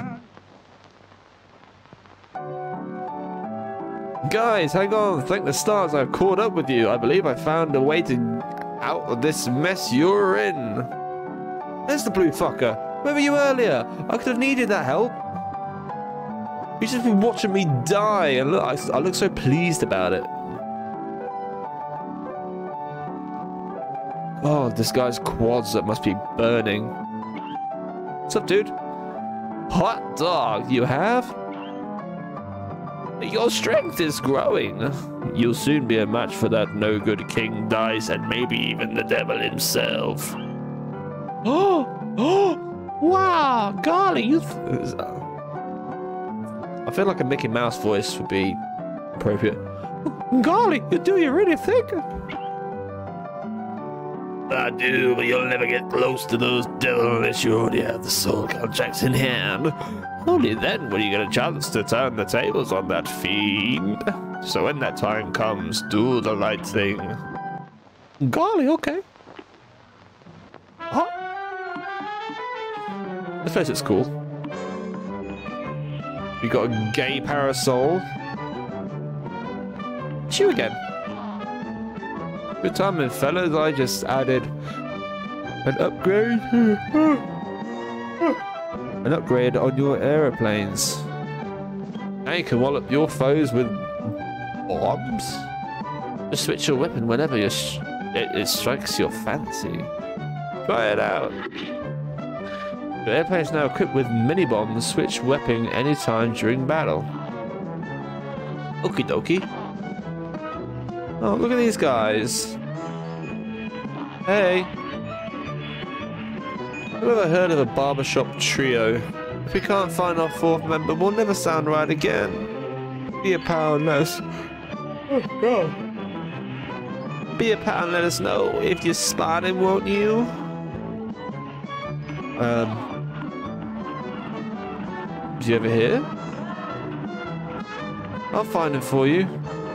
Guys, hang on. Thank the stars I've caught up with you. I believe I found a way to out of this mess you're in. There's the blue fucker. Where were you earlier? I could have needed that help. You've just been watching me die, and look, I, I look so pleased about it. Oh, this guy's quads that must be burning. What's up, dude? Hot dog, you have? Your strength is growing. You'll soon be a match for that no-good King Dice and maybe even the devil himself. Oh! Oh! Wow! Golly, you... Th I feel like a Mickey Mouse voice would be appropriate. Golly, do you really think? I do, but you'll never get close to those devils unless you already have the soul contracts in hand. Only then will you get a chance to turn the tables on that fiend. So when that time comes, do the right thing. Golly, okay. Huh? This place is cool. We got a gay parasol. It's you again. Good timing, fellas. I just added an upgrade. An upgrade on your aeroplanes. Now you can wallop your foes with bombs. Just switch your weapon whenever you sh it, it strikes your fancy. Try it out. Your airplane is now equipped with mini bombs. Switch weapon anytime during battle. Okie dokie. Oh, look at these guys. Hey. I've never heard of a barbershop trio. If we can't find our fourth member, we'll never sound right again. Be a pal and let us... Oh, God. Be a pal and let us know if you're spotted, won't you? Um... Is he over here? I'll find him for you.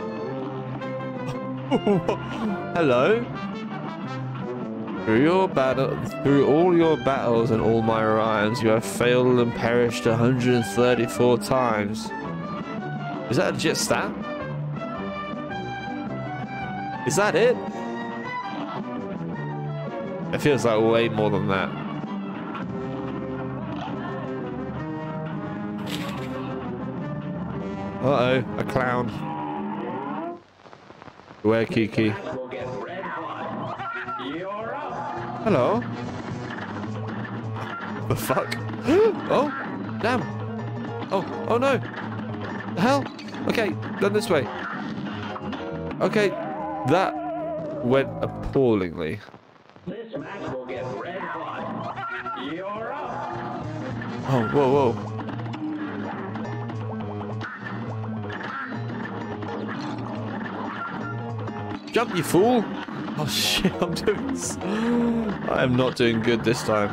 Hello. Through your battle, through all your battles and all my rhymes, you have failed and perished one hundred thirty-four times. Is that a legit stat? Is that it? It feels like way more than that. Uh-oh, a clown. Where, Kiki? Hello? The fuck? Oh, damn. Oh, oh no. The hell? Okay, done this way. Okay, that went appallingly. This match will get red hot. You're up. Oh, whoa, whoa. Jump, you fool! Oh shit, I'm doing this. I am not doing good this time.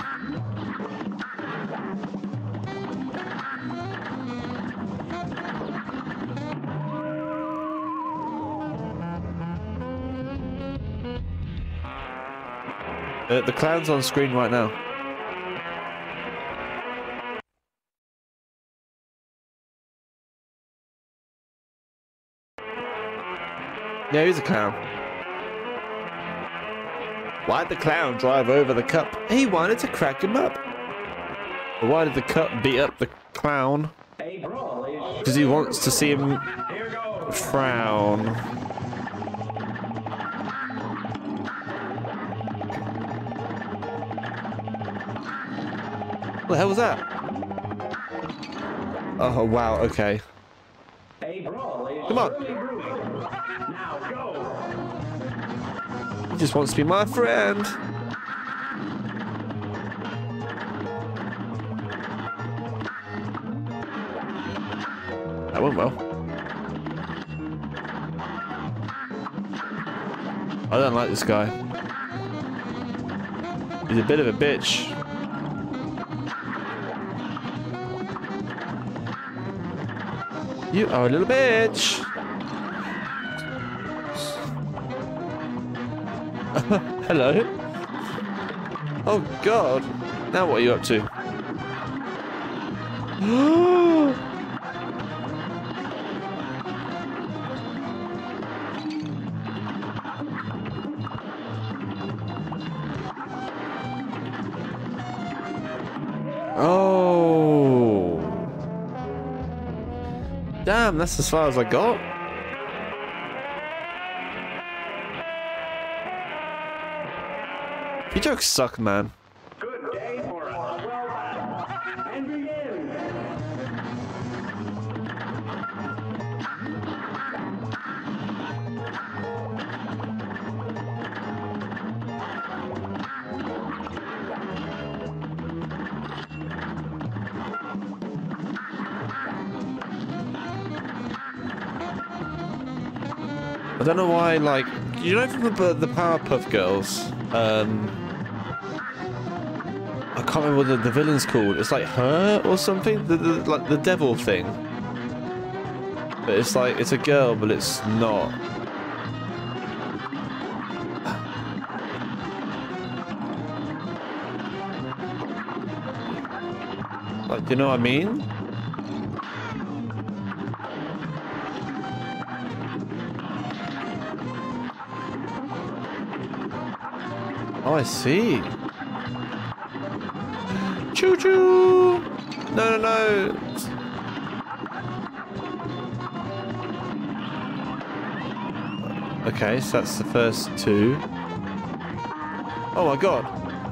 Uh, the clown's on screen right now. Yeah, he's a clown. Why'd the clown drive over the cup? He wanted to crack him up. But why did the cup beat up the clown? Because he wants to see him frown. What the hell was that? Oh, wow, okay. Come on. He just wants to be my friend. That went well. I don't like this guy. He's a bit of a bitch. You are a little bitch. Hello. Oh God. Now what are you up to? Oh. Damn, that's as far as I got. You jokes suck, man. Good day for us. Well done. And begin. I don't know why, like, you know from the, the Powerpuff Girls, um, I can't remember what the, the villain's called. It's like her or something, the, the, like the devil thing. But it's like, it's a girl, but it's not. Like, do you know what I mean? Oh, I see. Choo choo! No, no, no. Okay, so that's the first two. Oh my God.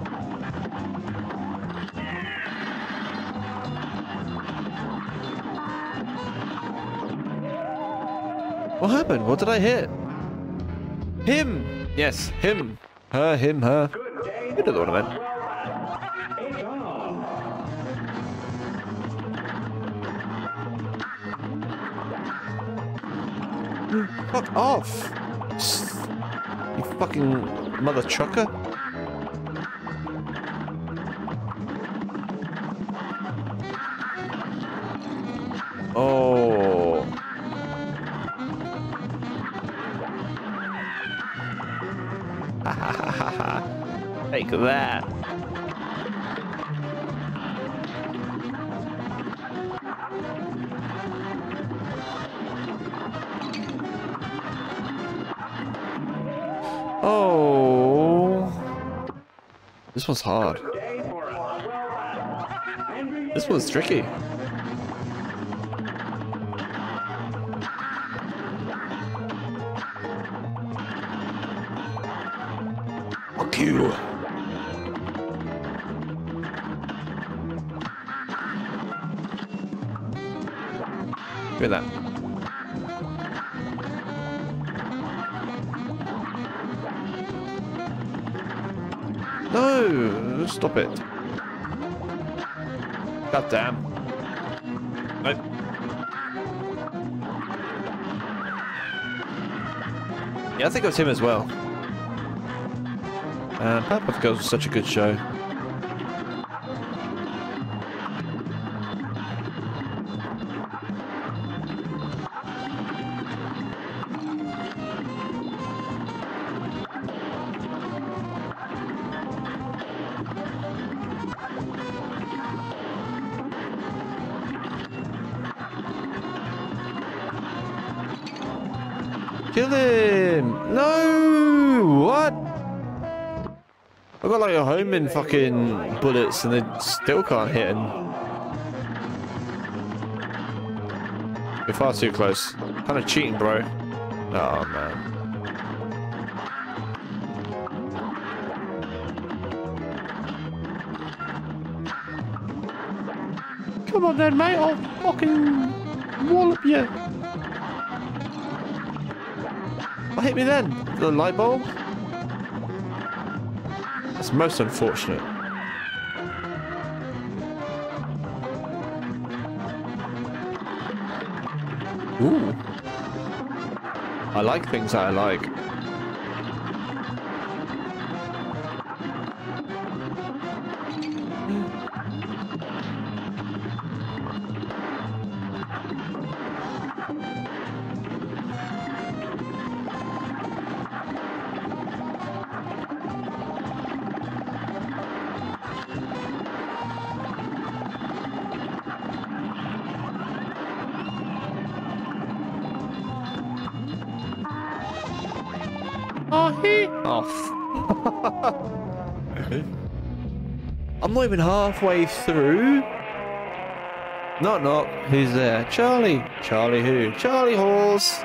What happened? What did I hit? Him! Yes, him. Her, him, her. Good day. You know the one I meant. It's on. Fuck off! You fucking mother trucker. Oh. Ha ha ha ha ha. Take that. Oh. This one's hard. Good day for us. Well done. And begin. This one's tricky. Fuck you. Give me that. No, stop it. God damn. Nope. Yeah, I think it was him as well. Uh, Powerpuff Girls was such a good show. Kill him! No! What? I got like a homing fucking bullets and they still can't hit him. You're far too close. Kind of cheating, bro. Oh man. Come on then, mate. I'll fucking wallop you. What hit me then? The light bulb? That's most unfortunate. Ooh. I like things that I like. Oh, he. Oh. I'm not even halfway through. Knock, knock. Who's there? Charlie. Charlie who? Charlie Halls.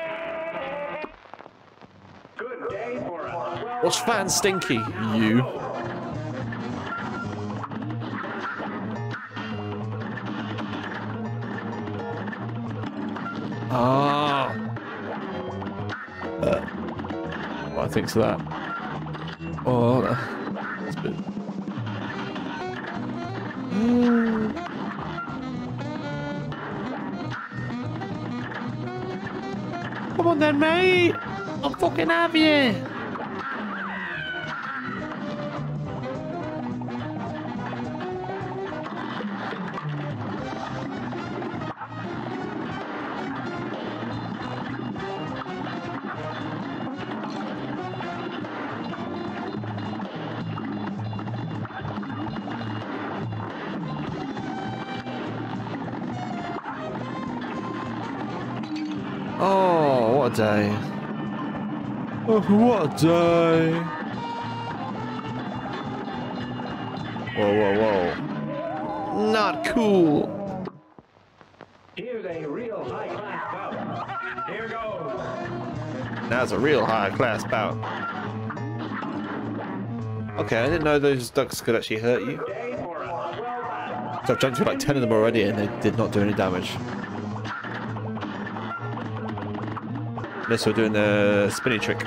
Good day for us. What's fat and stinky? You. Ah. Uh, what I think's that? Oh, that's a bit. Mm. Come on then, mate. I'll fucking have you. Oh, what a day. Oh, what a day. Whoa, whoa, whoa. Not cool. Here's a real high class bout. Here goes. That's a real high class bout. Okay, I didn't know those ducks could actually hurt you. Day for us. Well done. So I've jumped through like ten of them already and they did not do any damage. Unless we're doing the spinny trick.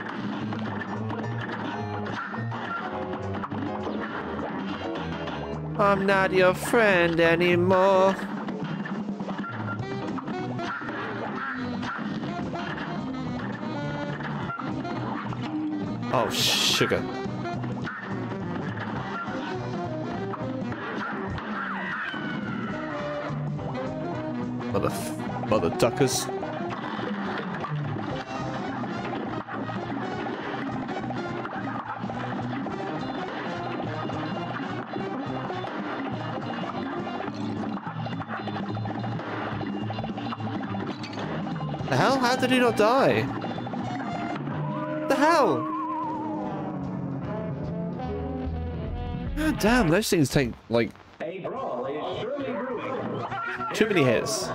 I'm not your friend anymore. Oh, sugar. Mother, mother duckers. The hell? How did he not die? The hell? God damn, those things take like A brawl is surely brewing. too many hits.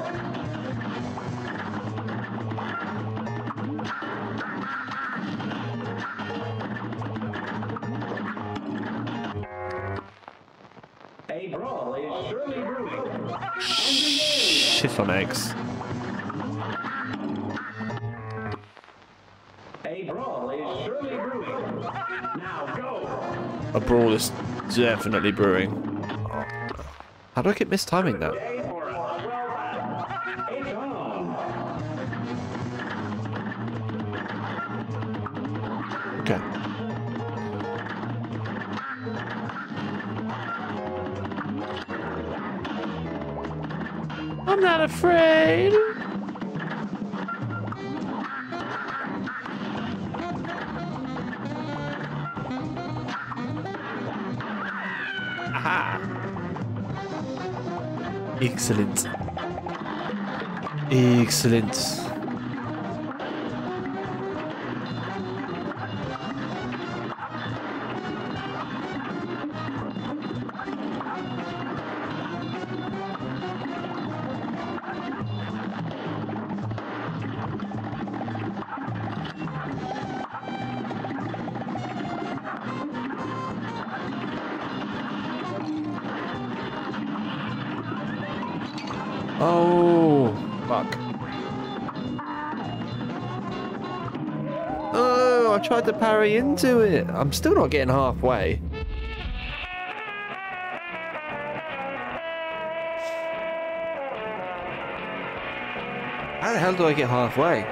A brawl is surely brewing. Shit on eggs. A brawl is surely brewing. Now go. A brawl is definitely brewing. How do I keep mistiming that? Day for us. Well done. It's on. Okay. I'm not afraid. Aha. Excellent. Excellent. Oh, fuck. Oh, I tried to parry into it. I'm still not getting halfway. How the hell do I get halfway?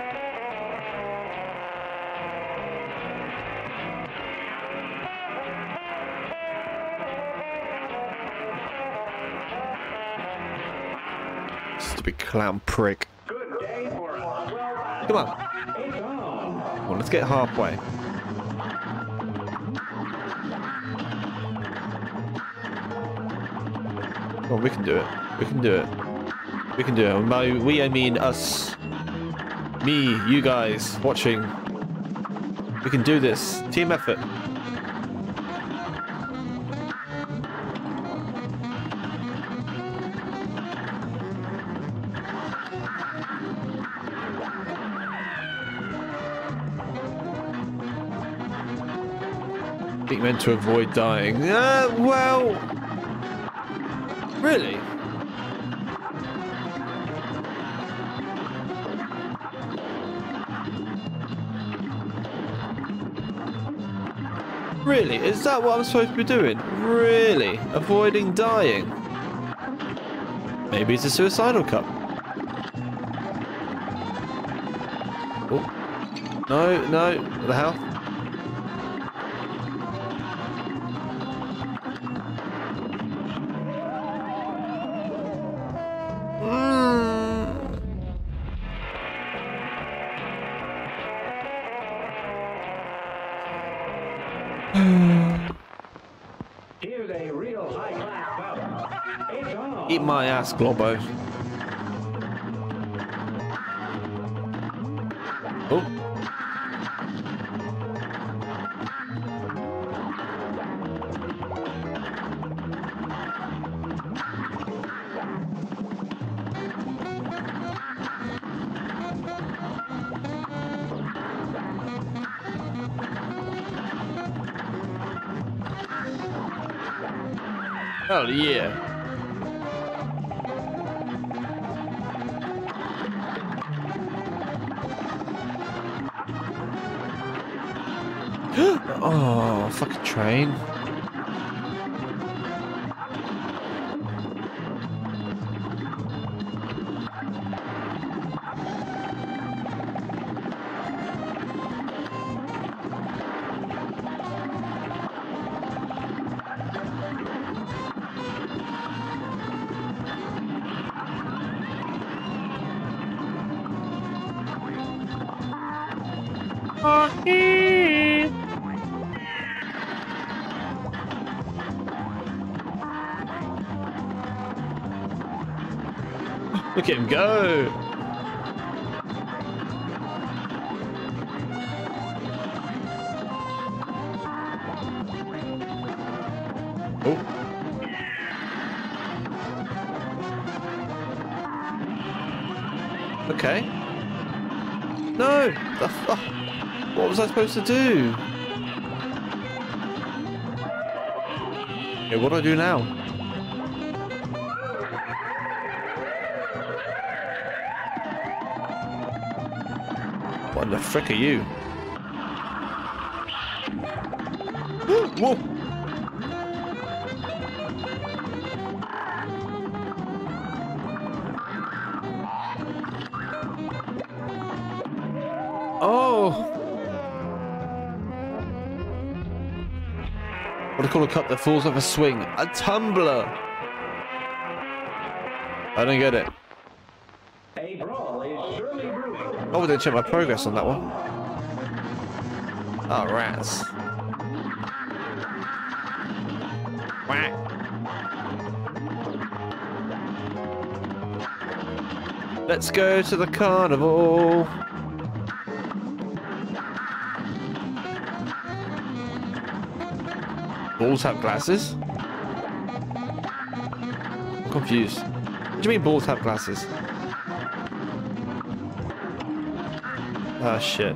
Stupid clown prick. Good day for us. Well done. Come on. It's on. Well, let's get halfway. Well, we can do it. We can do it. We can do it. By we, I mean us. Me, you guys, watching. We can do this. Team effort. Being meant to avoid dying. Uh, well... Really? Really? Is that what I'm supposed to be doing? Really? Avoiding dying? Maybe it's a suicidal cup. Oh. No, no. What the hell? Here's a real high-class bout. It's on. Eat my ass, Globo. Oh. Hell yeah. Oh, fucking train. Look at him go! Oh. Okay. No! The fuck? What was I supposed to do? Okay, what do I do now? What the frick are you? Whoa! Oh! What do you call a cup that falls off a swing? A tumbler! I don't get it. A brawl is surely brewing. Oh, we didn't check my progress on that one. Oh, rats. Whack. Let's go to the carnival. Balls have glasses? I'm confused. What do you mean balls have glasses? Ah, shit.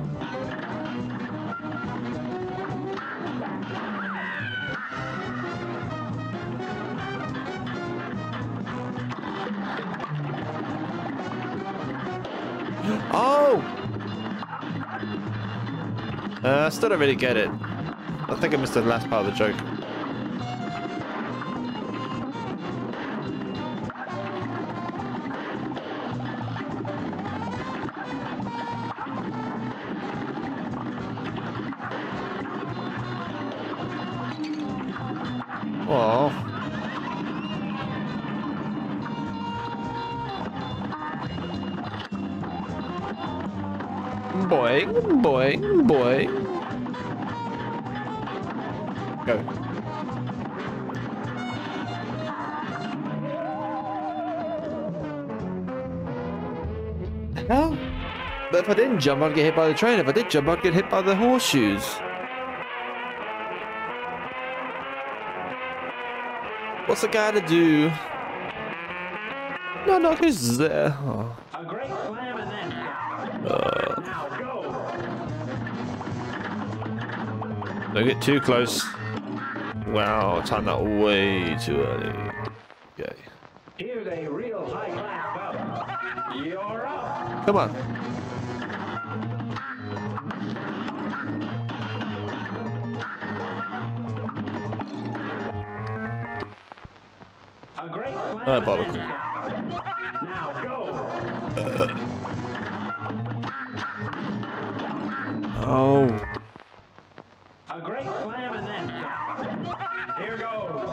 Oh! Uh, I still don't really get it. I think I missed the last part of the joke. Oh. Boy, boy, boy. Go. Hell? But if I didn't jump, I'd get hit by the train. If I did jump, I'd get hit by the horseshoes. What's the guy to do? No, no, who's there? Oh. A great slam and then Uh, now go. don't get too close. Wow, timed that way too early. Okay. Here's a real high class bout. You're up. Come on. A great slam Oh, and bother. then now go. Oh. A great slam and then here goes.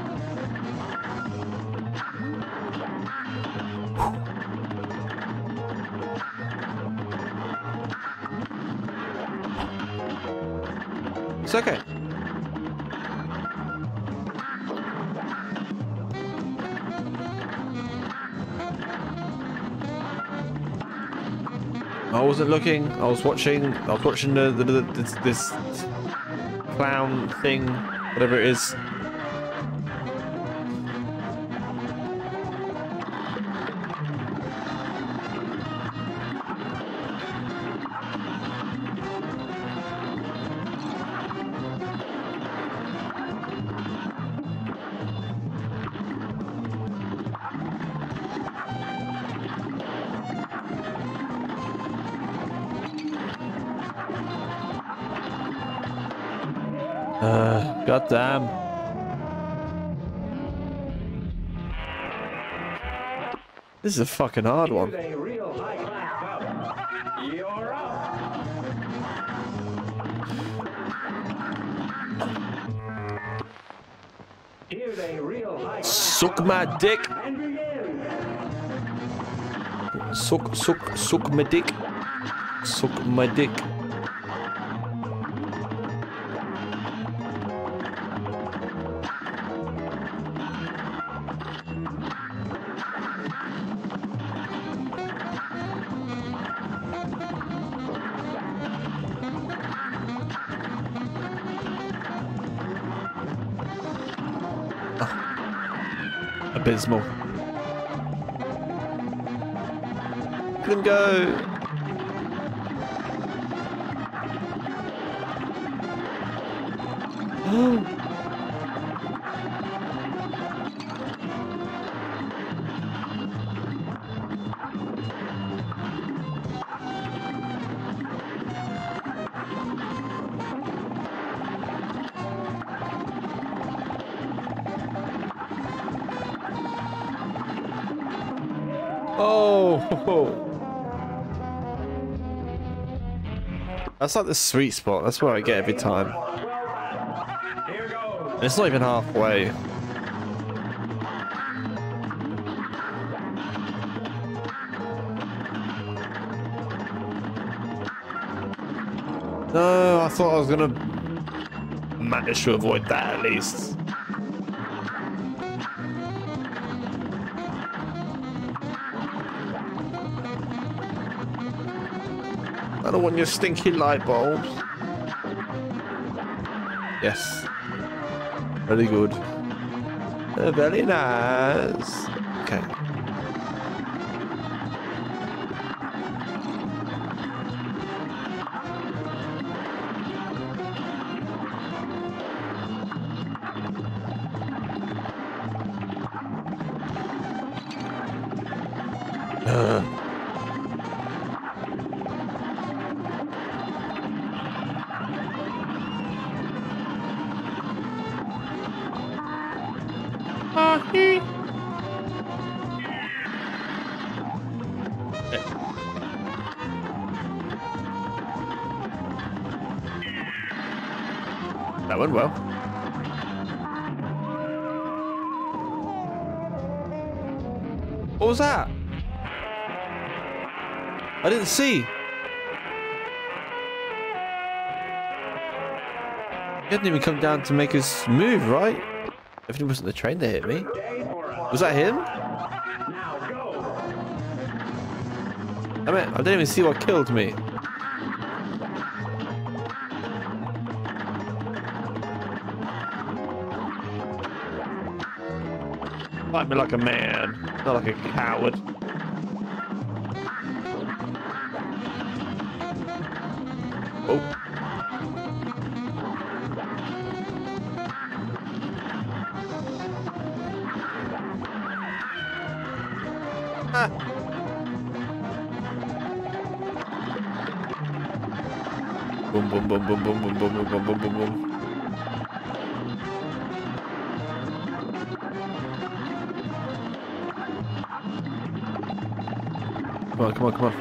It's okay. I wasn't looking. I was watching. I was watching the, the, the this, this clown thing, whatever it is. Uh, goddamn. This is a fucking hard one. Here's a real high class bout. You're up. Here's a real high class Suck my dick. and begin. Suck, suck, suck my dick. Suck my dick. Abysmal. Let him go. Oh, that's like the sweet spot. That's what I get every time. Here goes. And it's not even halfway. No, I thought I was gonna manage to avoid that at least. I don't want your stinky light bulbs. Yes. Very good. Uh, very nice. Okay. Uh. That went well. What was that? I didn't see. He hadn't even come down to make us move, right? If it wasn't the train that hit me. Day for us. Was that him? Now go. I mean, I didn't even see what killed me. Fight me like a man, not like a coward. Oh. Ah. Boom, boom, boom, boom, boom, boom, boom, boom, boom, boom, boom, boom. Come on, come on, come on.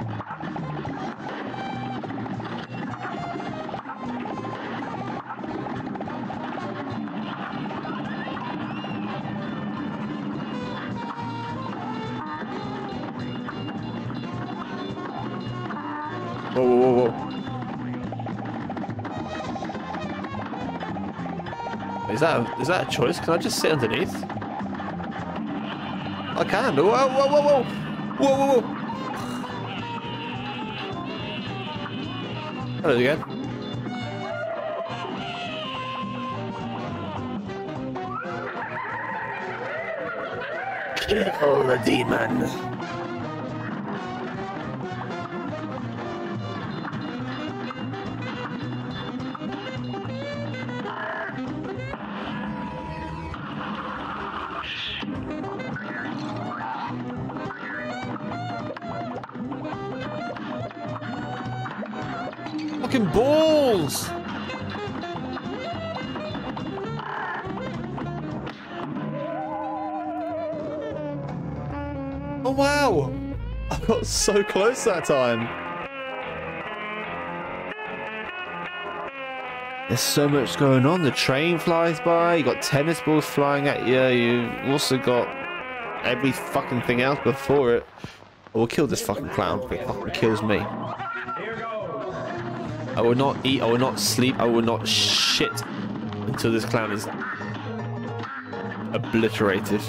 Whoa, whoa, whoa, whoa. Is that a, is that a choice? Can I just sit underneath? I can. Whoa, whoa, whoa, whoa. Whoa, whoa, whoa. Hello again. Kill the demon. Fucking balls! Oh wow! I got so close that time. There's so much going on. The train flies by. You got tennis balls flying at you. You also got every fucking thing else before it. We'll kill this fucking clown. If it fucking kills me. I will not eat, I will not sleep, I will not shit until this clown is obliterated.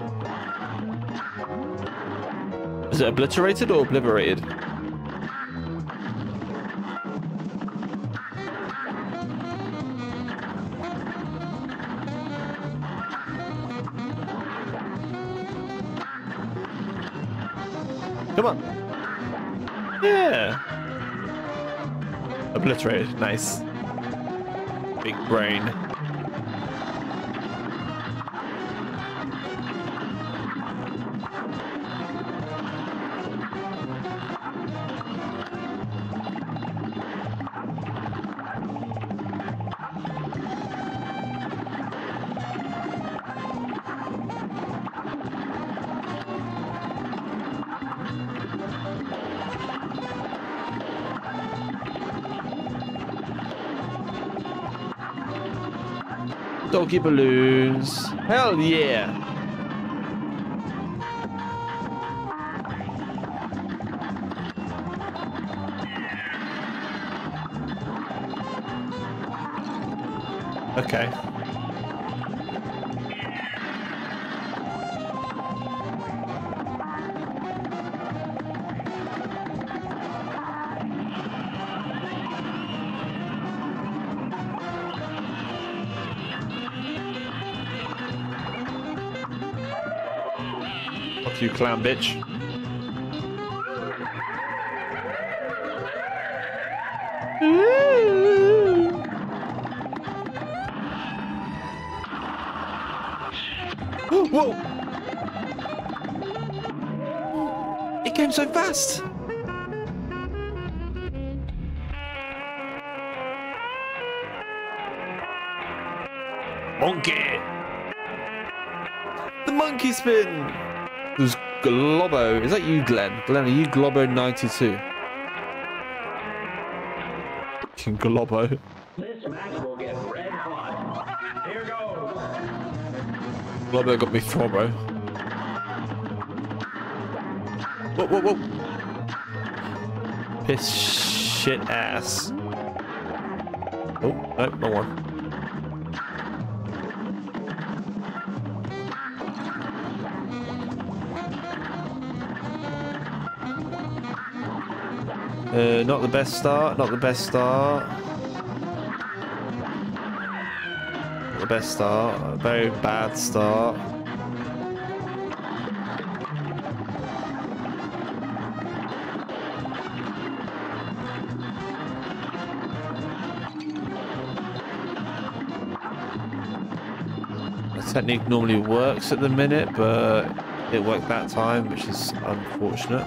Is it obliterated or obliterated? Come on. Yeah. Obliterated. Nice. Big brain. Doggy balloons. Hell yeah. Okay. Fuck you, clown bitch. Whoa! It came so fast! Monkey! The monkey spin! It was Globo. Is that you, Glenn? Glenn, are you Globo ninety-two? Fucking Globo. This match will get red hot. Here goes. Globo got me Frobbo. Whoa, whoa, whoa. Piss shit ass. Oh, no, no one. Uh, not the best start, not the best start. Not the best start, a very bad start. The technique normally works at the minute, but it worked that time, which is unfortunate.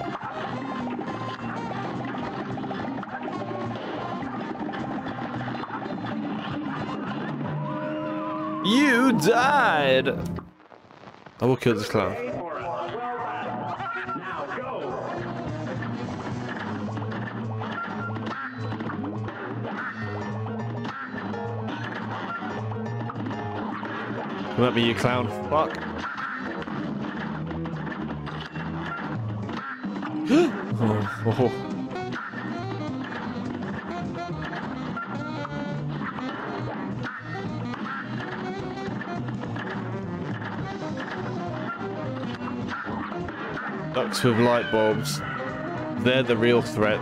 You died! I will kill this clown. Stay for us. Well done. Now go. Come at me, you clown. Fuck. oh, oh. Ducks with light bulbs. They're the real threat.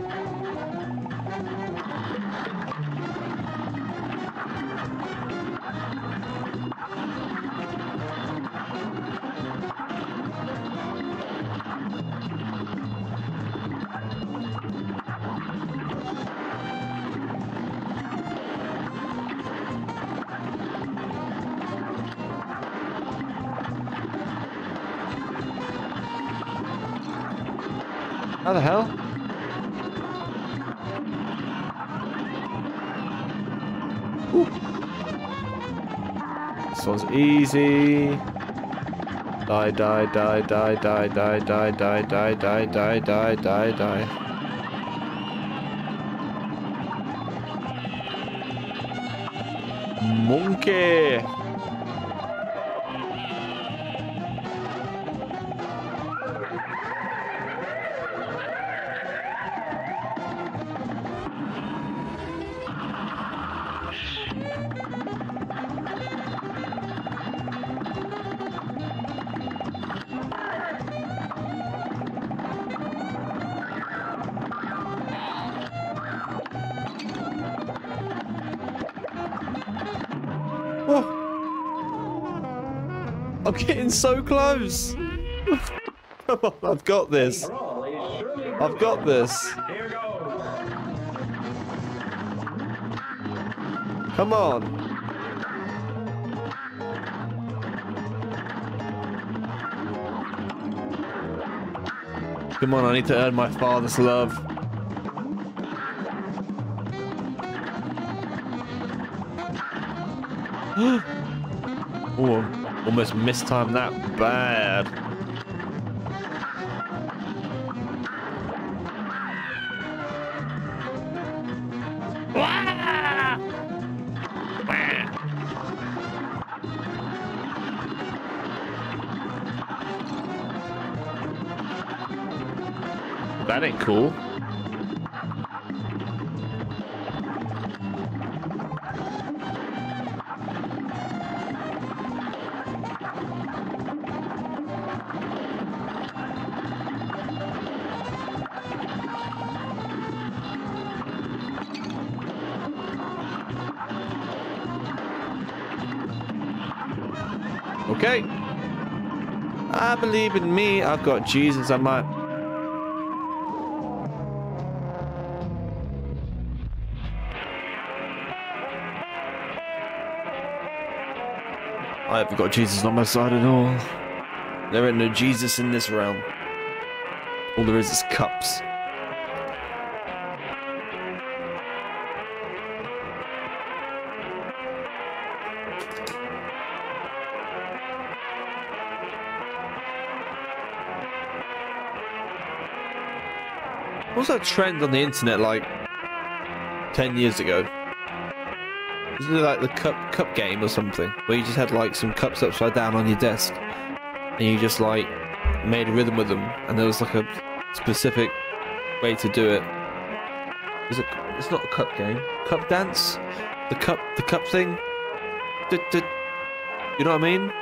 How the hell? Ooh. This one's easy. Die, die, die, die, die, die, die, die, die, die, die, die, die, die. Monkey. Oh. I'm getting so close. Come on, I've got this. I've got this. Here goes. Come on. Come on, I need to earn my father's love. Oh, almost mistimed that bad. That ain't cool. Okay. I believe in me. I've got Jesus on my... I haven't got Jesus on my side at all. There ain't no Jesus in this realm. All there is is cups. What was that trend on the internet like ten years ago? Isn't it like the cup cup game or something? Where you just had like some cups upside down on your desk and you just like made a rhythm with them, and there was like a specific way to do it. Is it? It's not a cup game. Cup dance? The cup the cup thing? D -d you know what I mean?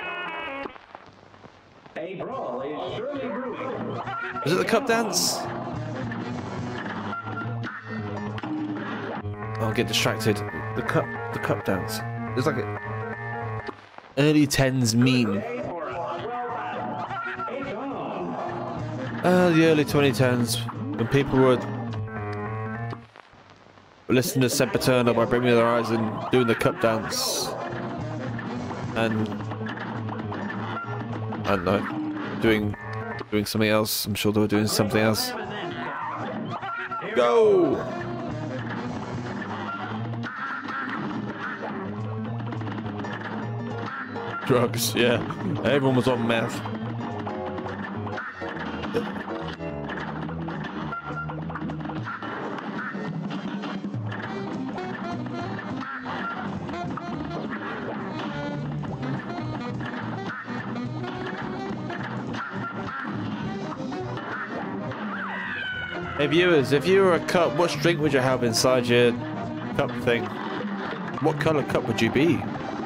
A brawl is surely brewing. Is it the cup dance? I'll get distracted. The cup, the cup dance. It's like a early tens meme. Uh, the early twenty tens, when people were listening to Sempiternal by Bring Me the Horizon, doing the cup dance, and I don't know, doing doing something else. I'm sure they were doing something else. Go! Drugs, yeah. Everyone was on meth. Hey viewers, if you were a cup, what drink would you have inside your cup thing? What colour cup would you be?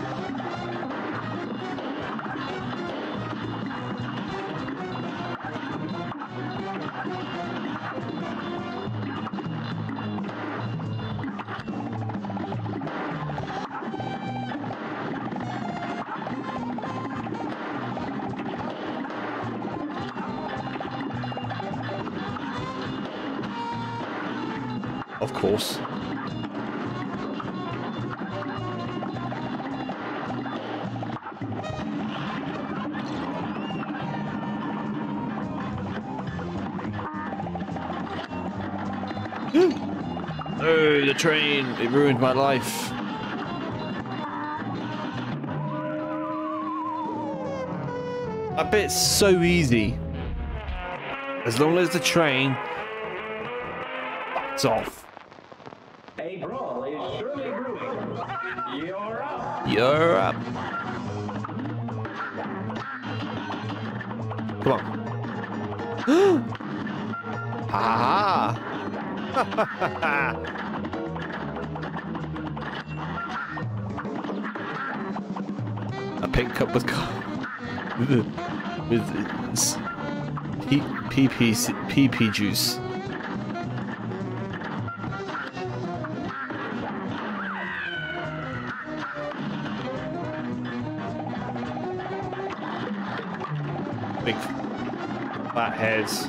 Of course. Oh, the train! It ruined my life. I bet it's so easy. As long as the train backs off. A brawl is surely brewing. You're up. You're up. Come on. Ha ha ha. A pink cup with with, with P P P P juice. Big fat heads.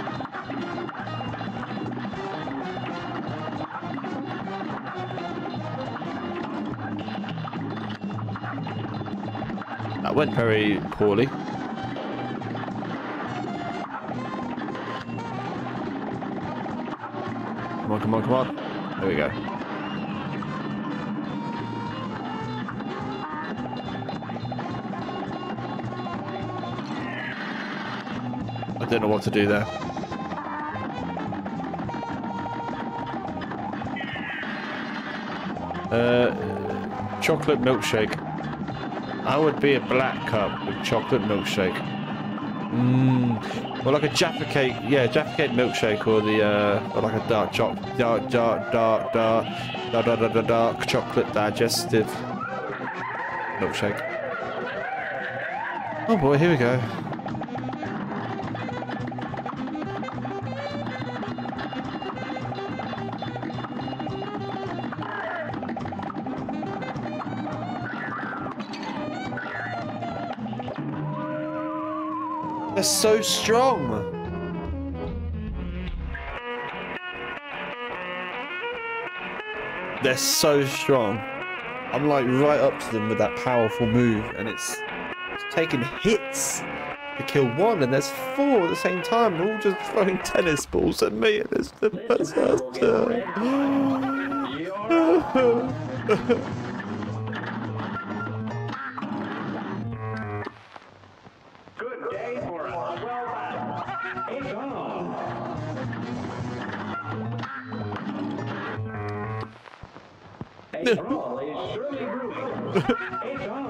That went very poorly. Come on, come on, come on. There we go. I don't know what to do there. Uh, chocolate milkshake. I would be a black cup with chocolate milkshake. Mmm. Or like a Jaffa cake. Yeah, Jaffa cake milkshake, or the uh, or like a dark choc, dark, dark, dark, dark, dark, dark, dark, dark chocolate digestive milkshake. Oh boy, here we go. They're so strong. They're so strong. I'm like right up to them with that powerful move, and it's, it's taking hits to kill one, and there's four at the same time, all just throwing tennis balls at me, and it's the best. Good day for us. Well done. It's on. A brawl is surely brewing. It's on.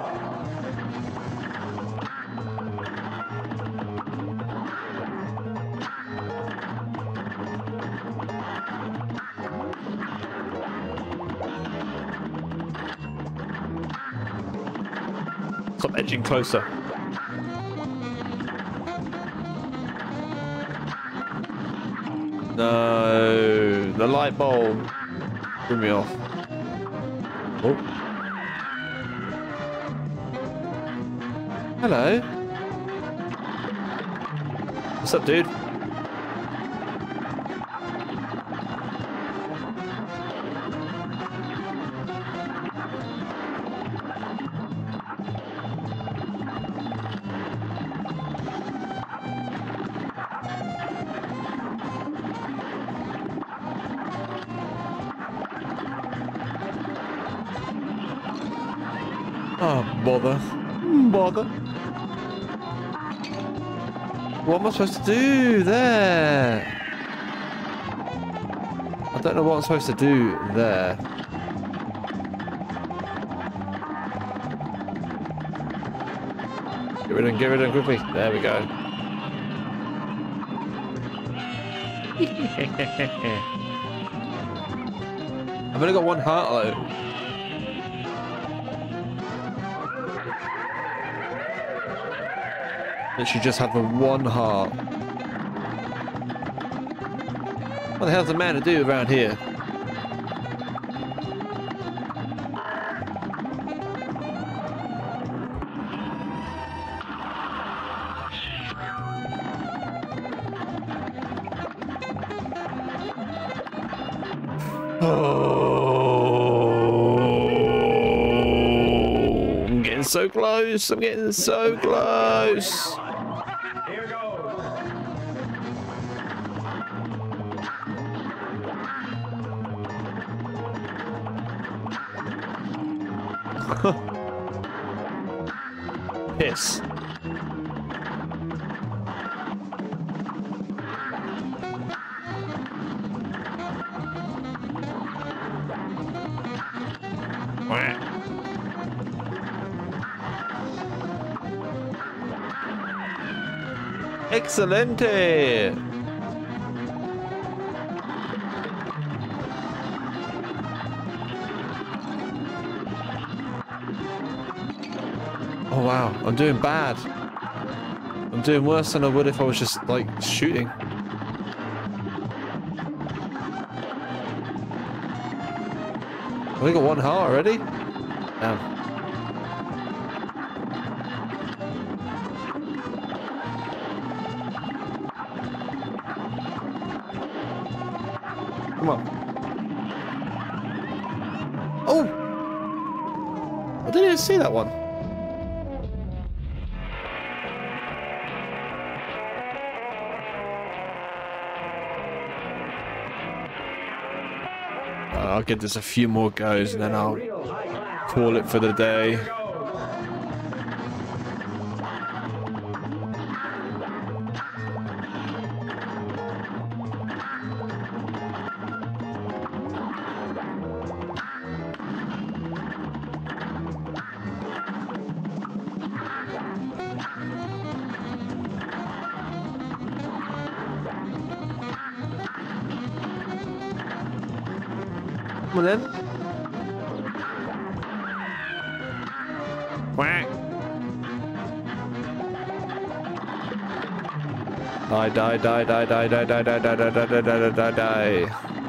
Stop edging closer. No, the light bulb. Threw me off. Oh. Hello. What's up, dude? Oh, bother. Bother. What am I supposed to do there? I don't know what I'm supposed to do there. Get rid of him, get rid of him quickly. There we go. I've only got one heart though. Literally just have the one heart. What the hell's a man to do around here? Oh, I'm getting so close. I'm getting so close. Here goes. Piss. Excelente! Oh wow, I'm doing bad. I'm doing worse than I would if I was just like shooting. I only got one heart already? Damn. Come on. Oh! I didn't even see that one. Uh, I'll give this a few more goes and then I'll call it for the day. Come on then. Quack. Die, die, die, die, die, die, die, die, die, die, die, die, die, die, die.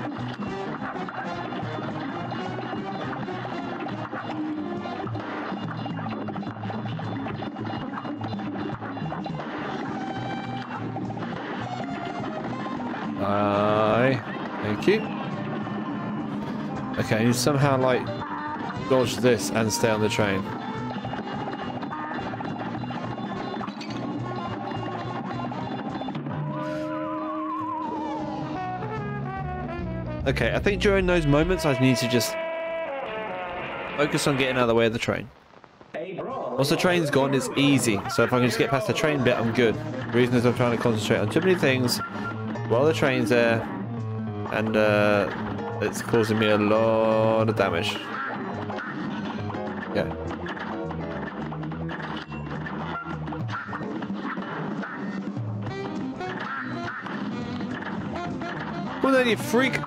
Die. Thank you. Okay, I need to somehow like dodge this and stay on the train. Okay, I think during those moments I need to just focus on getting out of the way of the train. Once the train's gone, it's easy. So if I can just get past the train bit, I'm good. The reason is I'm trying to concentrate on too many things while the train's there, and uh, it's causing me a lot of damage. Yeah. Well then, you freak!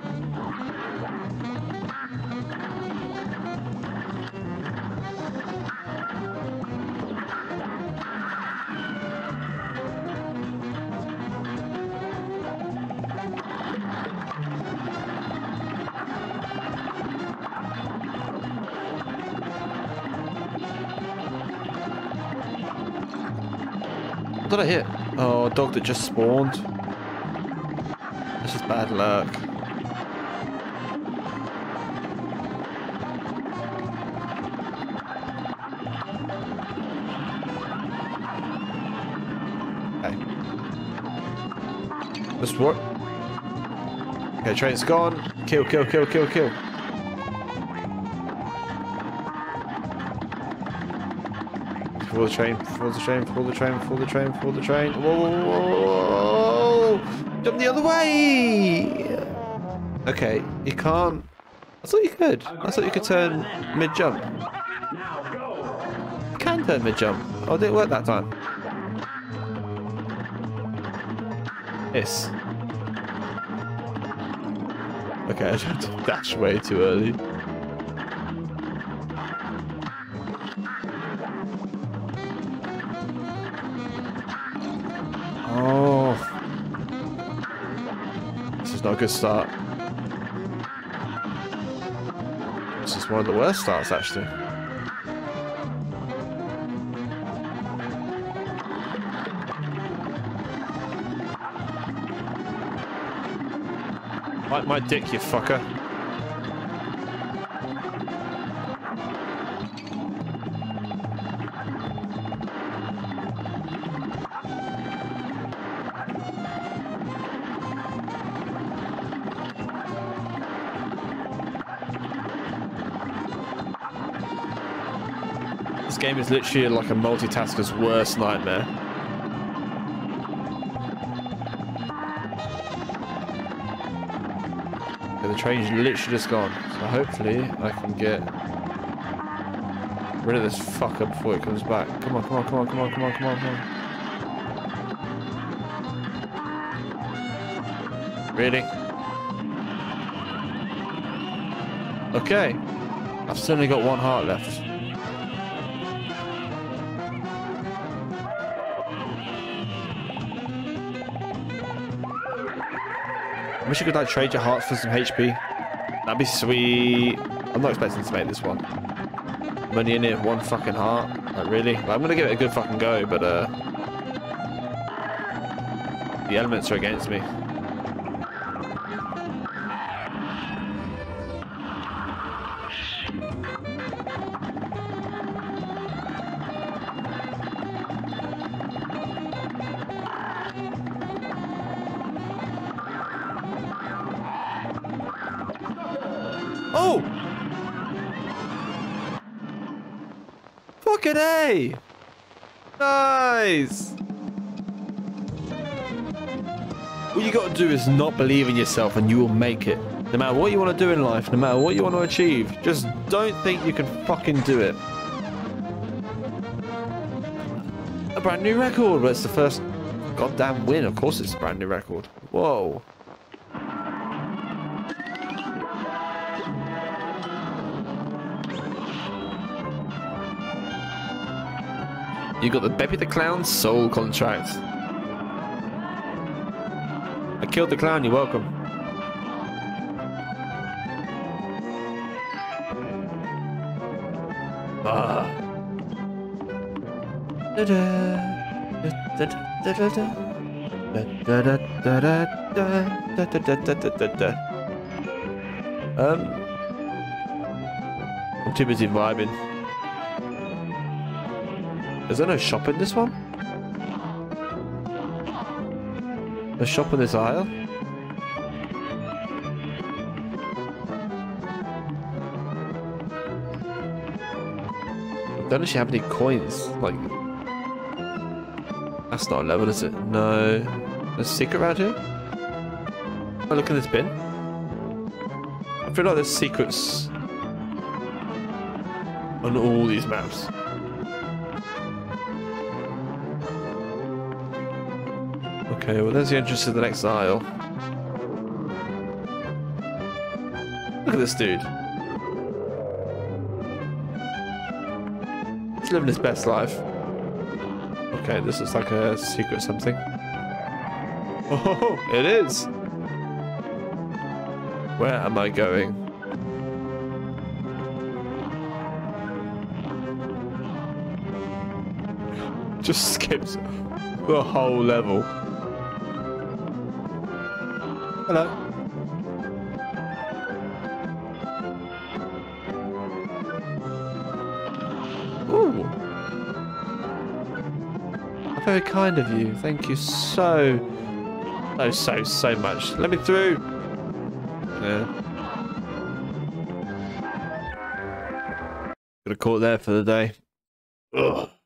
What did I hit? Oh, a dog that just spawned. That's just bad luck. Okay. Just what? Okay, train's gone. Kill, kill, kill, kill, kill. Before the train, before the train, before the train, before the train, before the train. Whoa, whoa, whoa, whoa. Jump the other way! Okay, you can't. I thought you could. I thought you could turn mid-jump. Now go. You can turn mid-jump. Oh, it didn't work that time. Yes. Okay, I tried to dash way too early. Oh. This is not a good start. This is one of the worst starts, actually. Like my dick, you fucker. This game is literally like a multitasker's worst nightmare. Okay, the train's literally just gone, so hopefully I can get rid of this fucker before it comes back. Come on, come on, come on, come on, come on, come on, come on. Really? Okay. I've still only got one heart left. I wish you could like trade your hearts for some H P. That'd be sweet. I'm not expecting to make this one. I'm only in it with one fucking heart. Like really? Like, I'm gonna give it a good fucking go, but uh, the elements are against me. Oh! Fucking A! Nice! What you gotta do is not believe in yourself and you will make it. No matter what you want to do in life, no matter what you want to achieve, just don't think you can fucking do it. A brand new record, but it's the first goddamn win. Of course it's a brand new record. Whoa. You got the Beppy the Clown soul contract. I killed the clown, you're welcome. Ah. Da da da da da da da da da da da da da. Um, I'm too busy vibing. Is there no shop in this one? A shop in this aisle? I don't actually have any coins. Like, that's not a level, is it? No. There's a secret around here? Oh, look in this bin. I feel like there's secrets on all these maps. Okay, well there's the entrance to the next aisle. Look at this dude. He's living his best life. Okay, this looks like a secret something. Oh, it is! Where am I going? Just skips. The whole level. Hello. Ooh. Very kind of you. Thank you so, so, so, so much. Let me through. Yeah. Gonna call it there for the day. Ugh.